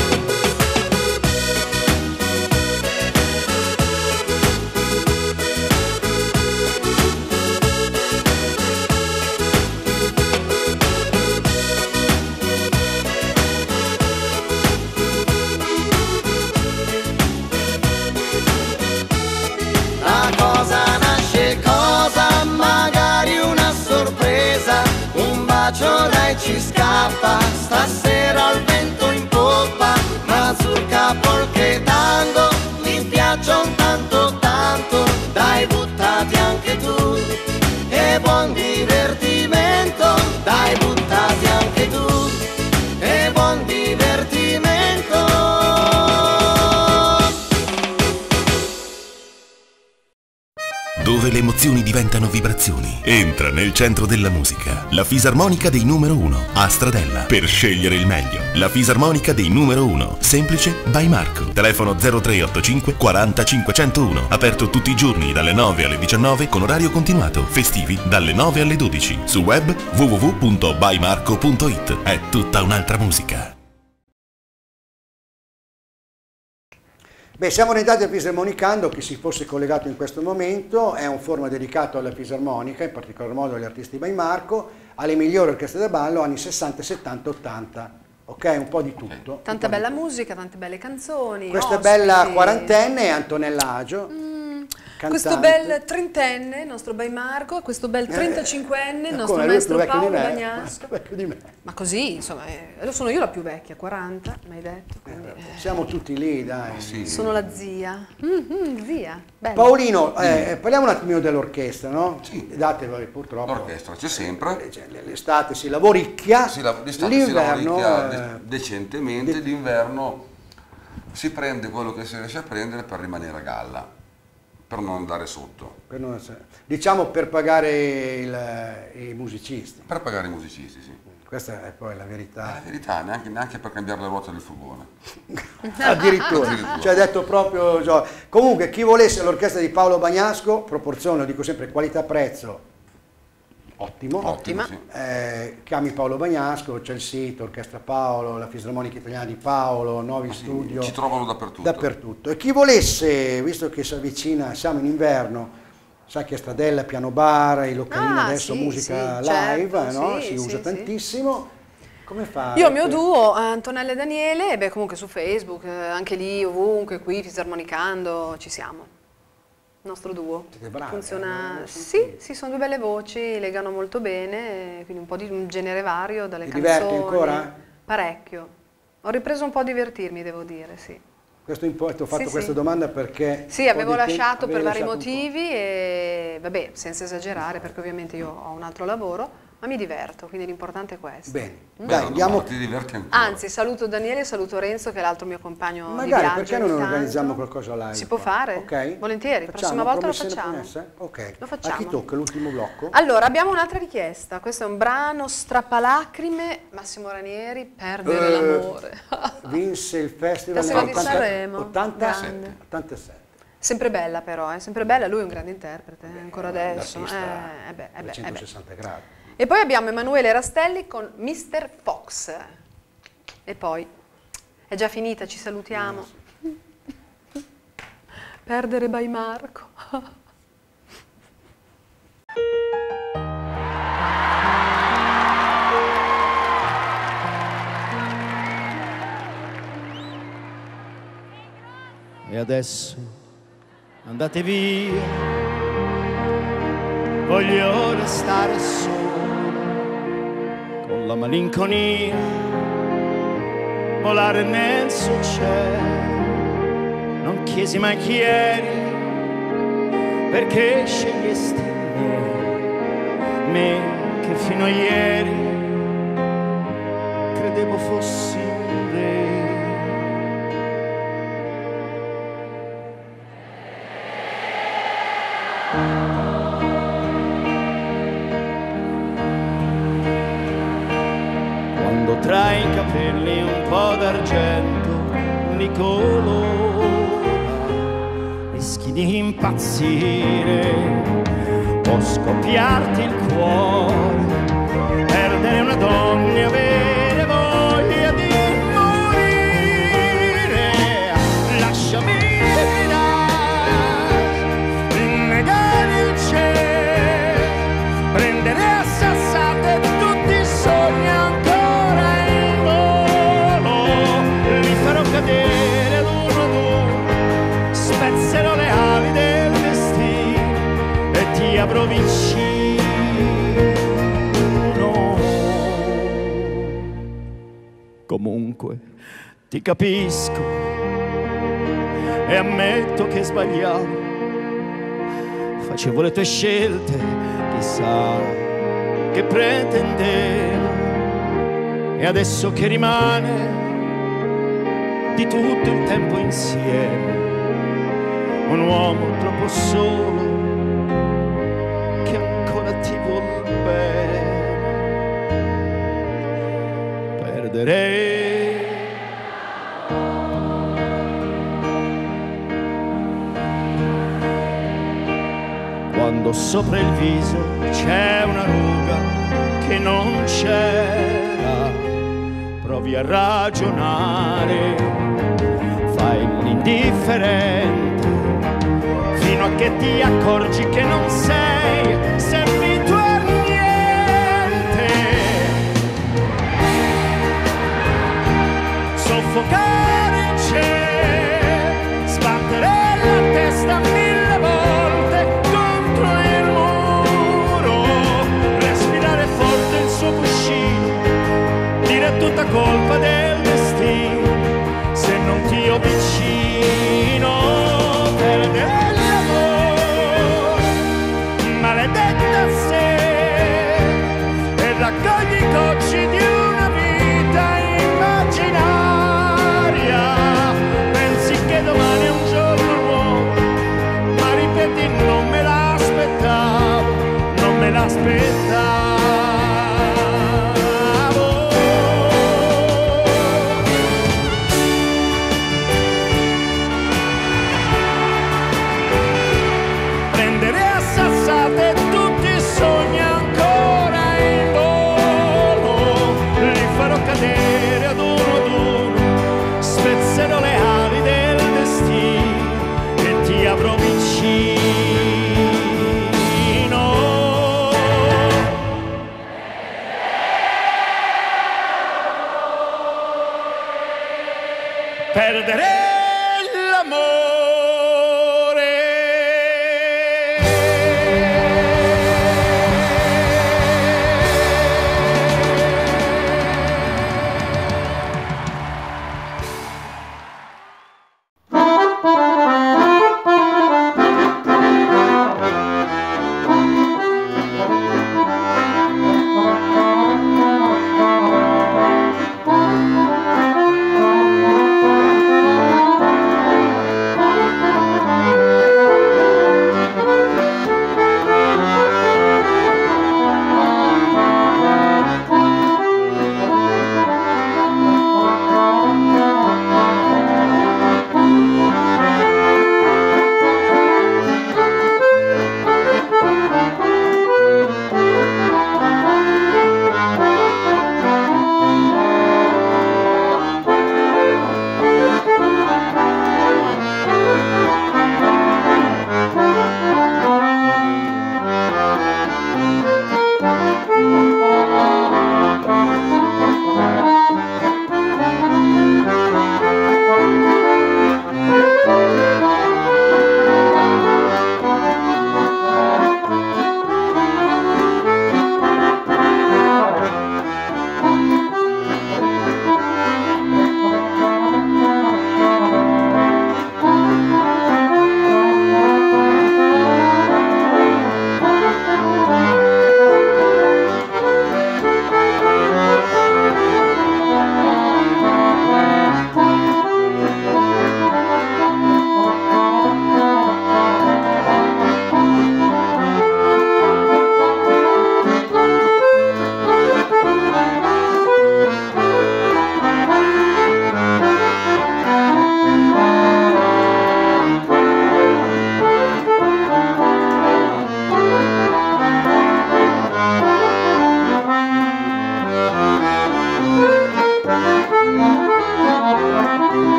Da cosa nasce cosa, magari una sorpresa, un bacio dai ci scappa, stasera ho il vento in poppa, mazurka, polka e tango mi piacciono tanto tanto, dai buttati anche tu e buon divertimento, dai buttati anche tu e buon divertimento. Dove le emozioni diventano vibrazioni. Entra nel centro della musica. La fisarmonica dei numero uno a Stradella. Per scegliere il meglio. La fisarmonica dei numero uno. Semplice by Marco. Telefono zero tre otto cinque quaranta cinquecentouno. Aperto tutti i giorni dalle nove alle diciannove con orario continuato. Festivi dalle nove alle dodici. Su web w w w punto by marco punto it. È tutta un'altra musica. Beh, siamo orientati a Fisarmonicando, chi si fosse collegato in questo momento, è un forum dedicato alla fisarmonica, in particolar modo agli artisti by Marco, alle migliori orchestre da ballo, anni sessanta, settanta, ottanta, ok? Un po' di tutto. Tanta bella musica, tante belle canzoni. Questa ospiti. bella quarantenne è Antonella Agio. Mm. Cantante. Questo bel trentenne, il nostro by Marco, questo bel trentacinquenne, il nostro come, maestro Paolo me, Bagnasco. Più di me. Ma così, insomma, eh, sono io la più vecchia, quaranta, mi hai detto. Quindi, eh, siamo tutti lì, dai. Sì. Sono la zia. Mm-hmm, zia. Bello. Paolino, eh, parliamo un attimino dell'orchestra, no? Sì. Date, purtroppo. L'orchestra c'è sempre. L'estate si lavoricchia, Si la- l'estate si l'inverno lavoricchia eh, de- decentemente, de- l'inverno si prende quello che si riesce a prendere per rimanere a galla, per non andare sotto, per non essere- diciamo per pagare il- i musicisti. per pagare i musicisti, sì. Questa è poi la verità. La verità, neanche, neanche per cambiare le ruote del furgone. Addirittura, Addirittura. ci ha detto proprio Gio- comunque chi volesse l'orchestra di Paolo Bagnasco, proporzione, lo dico sempre, qualità-prezzo ottimo, Ottimo, sì. eh, chiami Paolo Bagnasco, c'è il sito Orchestra Paolo, la Fisarmonica Italiana di Paolo, nuovi Sì, studio, ci trovano dappertutto. dappertutto. E chi volesse, visto che si avvicina, siamo in inverno, sa che a Stradella, Piano Bar, i localini Ah, adesso sì, musica sì, live, certo, no? sì, Si sì, usa sì. tantissimo. Come fa? Io ho il mio duo, Antonella e Daniele, beh comunque su Facebook, eh, anche lì, ovunque, qui, Fisarmonicando, ci siamo. Il nostro duo. Siete bravi, Funziona, eh, sì, sì, sono due belle voci, legano molto bene, quindi un po' di un genere vario dalle Ti canzoni. diverti ancora? Parecchio. Ho ripreso un po' a divertirmi, devo dire, sì. Questo in po- ti ho fatto Sì, questa sì. domanda perché... Sì, un po' avevo di tempo- lasciato per avevi vari lasciato un po'. motivi e vabbè, senza esagerare perché ovviamente io ho un altro lavoro, ma mi diverto, quindi l'importante è questo. Bene, Mm? dai, andiamo. Ti diverti ancora. Anzi, saluto Daniele e saluto Renzo, che è l'altro mio compagno Magari, di viaggio. perché non ogni organizziamo tanto. qualcosa live? Si può qua? fare? Ok. Volentieri, la prossima volta lo facciamo. Promesse? Ok. Lo facciamo. A chi tocca l'ultimo blocco? Allora, abbiamo un'altra richiesta. Questo è un brano strappalacrime, Massimo Ranieri, Perdere Eh, l'amore. Vinse il festival Festival nel di Sanremo. ottantasette. Grande. ottantasette. Sempre bella però, è sempre bella, lui è un grande interprete, eh, ancora adesso. l'artista Eh, eh beh, eh beh, eh beh. trecentosessanta gradi. E poi abbiamo Emanuele Rastelli con mister Fox. E poi, è già finita, ci salutiamo. Perdere by Marco. E adesso andate via, voglio restare solo, con la malinconia, volare nel suo cielo. Non chiesi mai chi eri, perché scegliesti me, me che fino a ieri credevo fossi un re. Quando tra i capelli un po' d'argento li colora, rischi di impazzire o scoppiarti il cuore, perdere una donna e avere voglia di morire. Lasciami negare il cielo, prendere a sassate tutti i sogni ancora in volo, li farò cadere ad uno ad uno, spezzerò le ali del destino e ti avrò vicino. Comunque ti capisco e ammetto che sbagliavo, facevo le tue scelte, chissà che pretendevo, e adesso che rimane di tutto il tempo insieme, un uomo troppo solo che ancora ti vuol bene. Perderei quando sopra il viso c'è una ruga che non c'era, provi a ragionare, fai l'indifferente fino a che ti accorgi che non sei servito a niente. Soffocare il cielo, sbattere la testa mille volte contro il muro, respirare forte il suo cuscino, dire è tutta colpa del destino se non ti ho vicino. Perdere l'amore, maledetta se, e raccogli i cocci di una vita immaginaria. Pensi che domani è un giorno nuovo, ma ripeti non me l'aspettavo, non me l'aspettavo. Prendere a sassate tutti i sogni ancora in volo, li farò cadere ad uno ad uno, spezzerò le ali del destino e ti avrò vicino. Perdere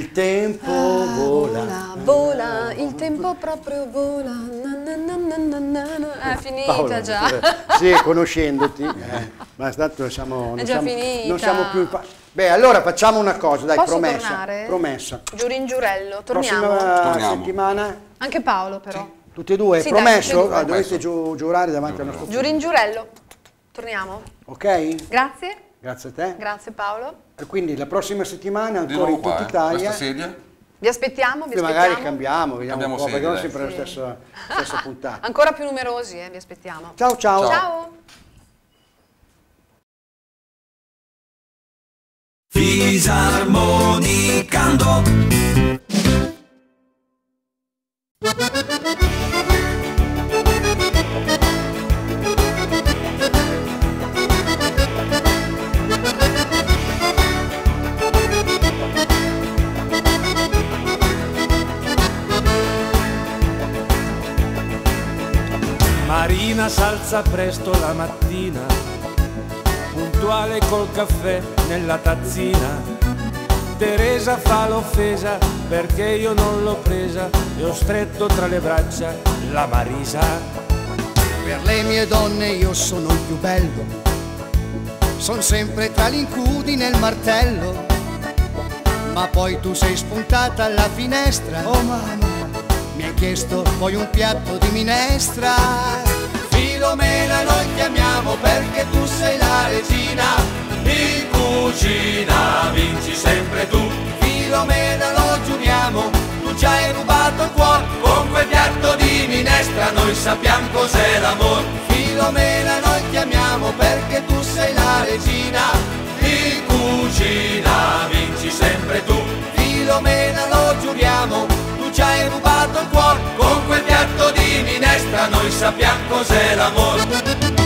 Il tempo Ah, vola. vola, vola, il tempo proprio vola. Na, na, na, na, na, na, na. È finita Paolo, già. Sì, conoscendoti, eh, ma tanto siamo, non, È già siamo, finita. non siamo più in pa- Beh, allora facciamo una cosa, dai, Posso promessa. tornare? Promessa. Giuri in giurello, torniamo. Prossima Torniamo. settimana, Anche Paolo però. tutti e due, Sì, dai, promesso? tutti e due. Ah, dovete giu- giurare davanti al nostro Giuri in giurello. Torniamo. Ok? Grazie. Grazie a te. Grazie Paolo. E quindi la prossima settimana Di ancora nuovo in qua, tutta eh. Italia. Questa sedia? Vi aspettiamo, vi Poi aspettiamo. magari cambiamo, vediamo Cambiamo un po', sedia, perché non dai. sempre la Sì. stessa, stessa puntata. Ancora più numerosi, eh, vi aspettiamo. Ciao ciao. Ciao. Fisarmonicando. Marina s'alza presto la mattina, puntuale col caffè nella tazzina. Teresa fa l'offesa perché io non l'ho presa e ho stretto tra le braccia la Marisa. Per le mie donne io sono il più bello, son sempre tra l'incudine e il martello. Ma poi tu sei spuntata alla finestra, oh mamma, mi hai chiesto poi un piatto di minestra. Filomena noi chiamiamo perché tu sei la regina. In cucina vinci sempre tu. Filomena lo giuriamo, tu ci hai rubato il cuore. Con quel piatto di minestra noi sappiamo cos'è l'amor. Filomena noi chiamiamo perché tu sei la regina. In cucina vinci sempre tu. Filomena lo giuriamo, tu ci hai rubato il cuore. Con quel piatto di minestra noi sappiamo cos'è l'amor.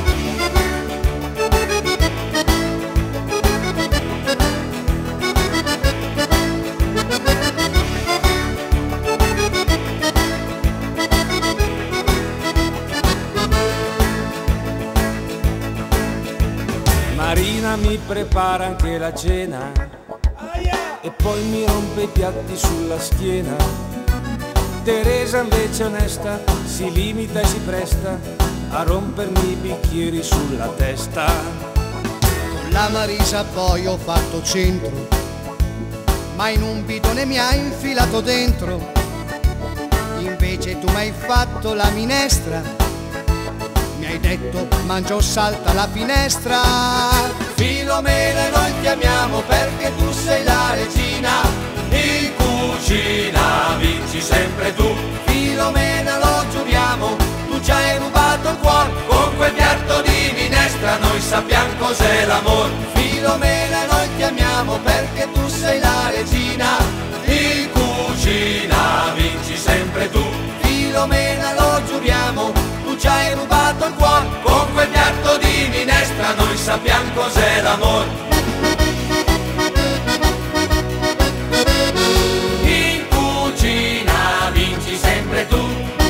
Marina mi prepara anche la cena e poi mi rompe i piatti sulla schiena. Teresa invece onesta si limita e si presta a rompermi i bicchieri sulla testa. Con la Marisa poi ho fatto centro, ma in un bidone mi hai infilato dentro. Invece tu mi hai fatto la minestra, mi hai detto mangio salta la finestra. Filomena noi chiamiamo perché tu sei la regina. In cucina vinci sempre tu. Filomena lo giuriamo, tu ci hai rubato il cuore. Con quel piatto di minestra noi sappiamo cos'è l'amor. Filomena noi chiamiamo perché tu sei la regina. In cucina vinci sempre tu. Filomena lo giuriamo, tu ci hai rubato il cuore. Con quel piatto di minestra noi sappiamo cos'è l'amor. In cucina vinci sempre tu.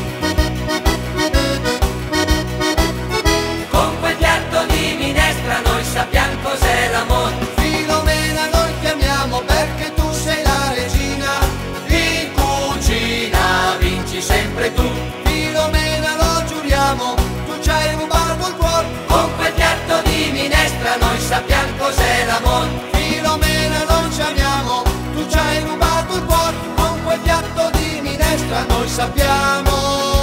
Con quel piatto di minestra noi sappiamo cos'è l'amor. Filomena noi chiamiamo perché tu sei la regina. In cucina vinci sempre tu. Filomena lo giuriamo, tu ci hai rubato il cuore. Con quel piatto di minestra noi sappiamo cos'è l'amor. Filomena non ci amiamo, tu ci hai rubato il cuore. Con quel piatto di minestra noi sappiamo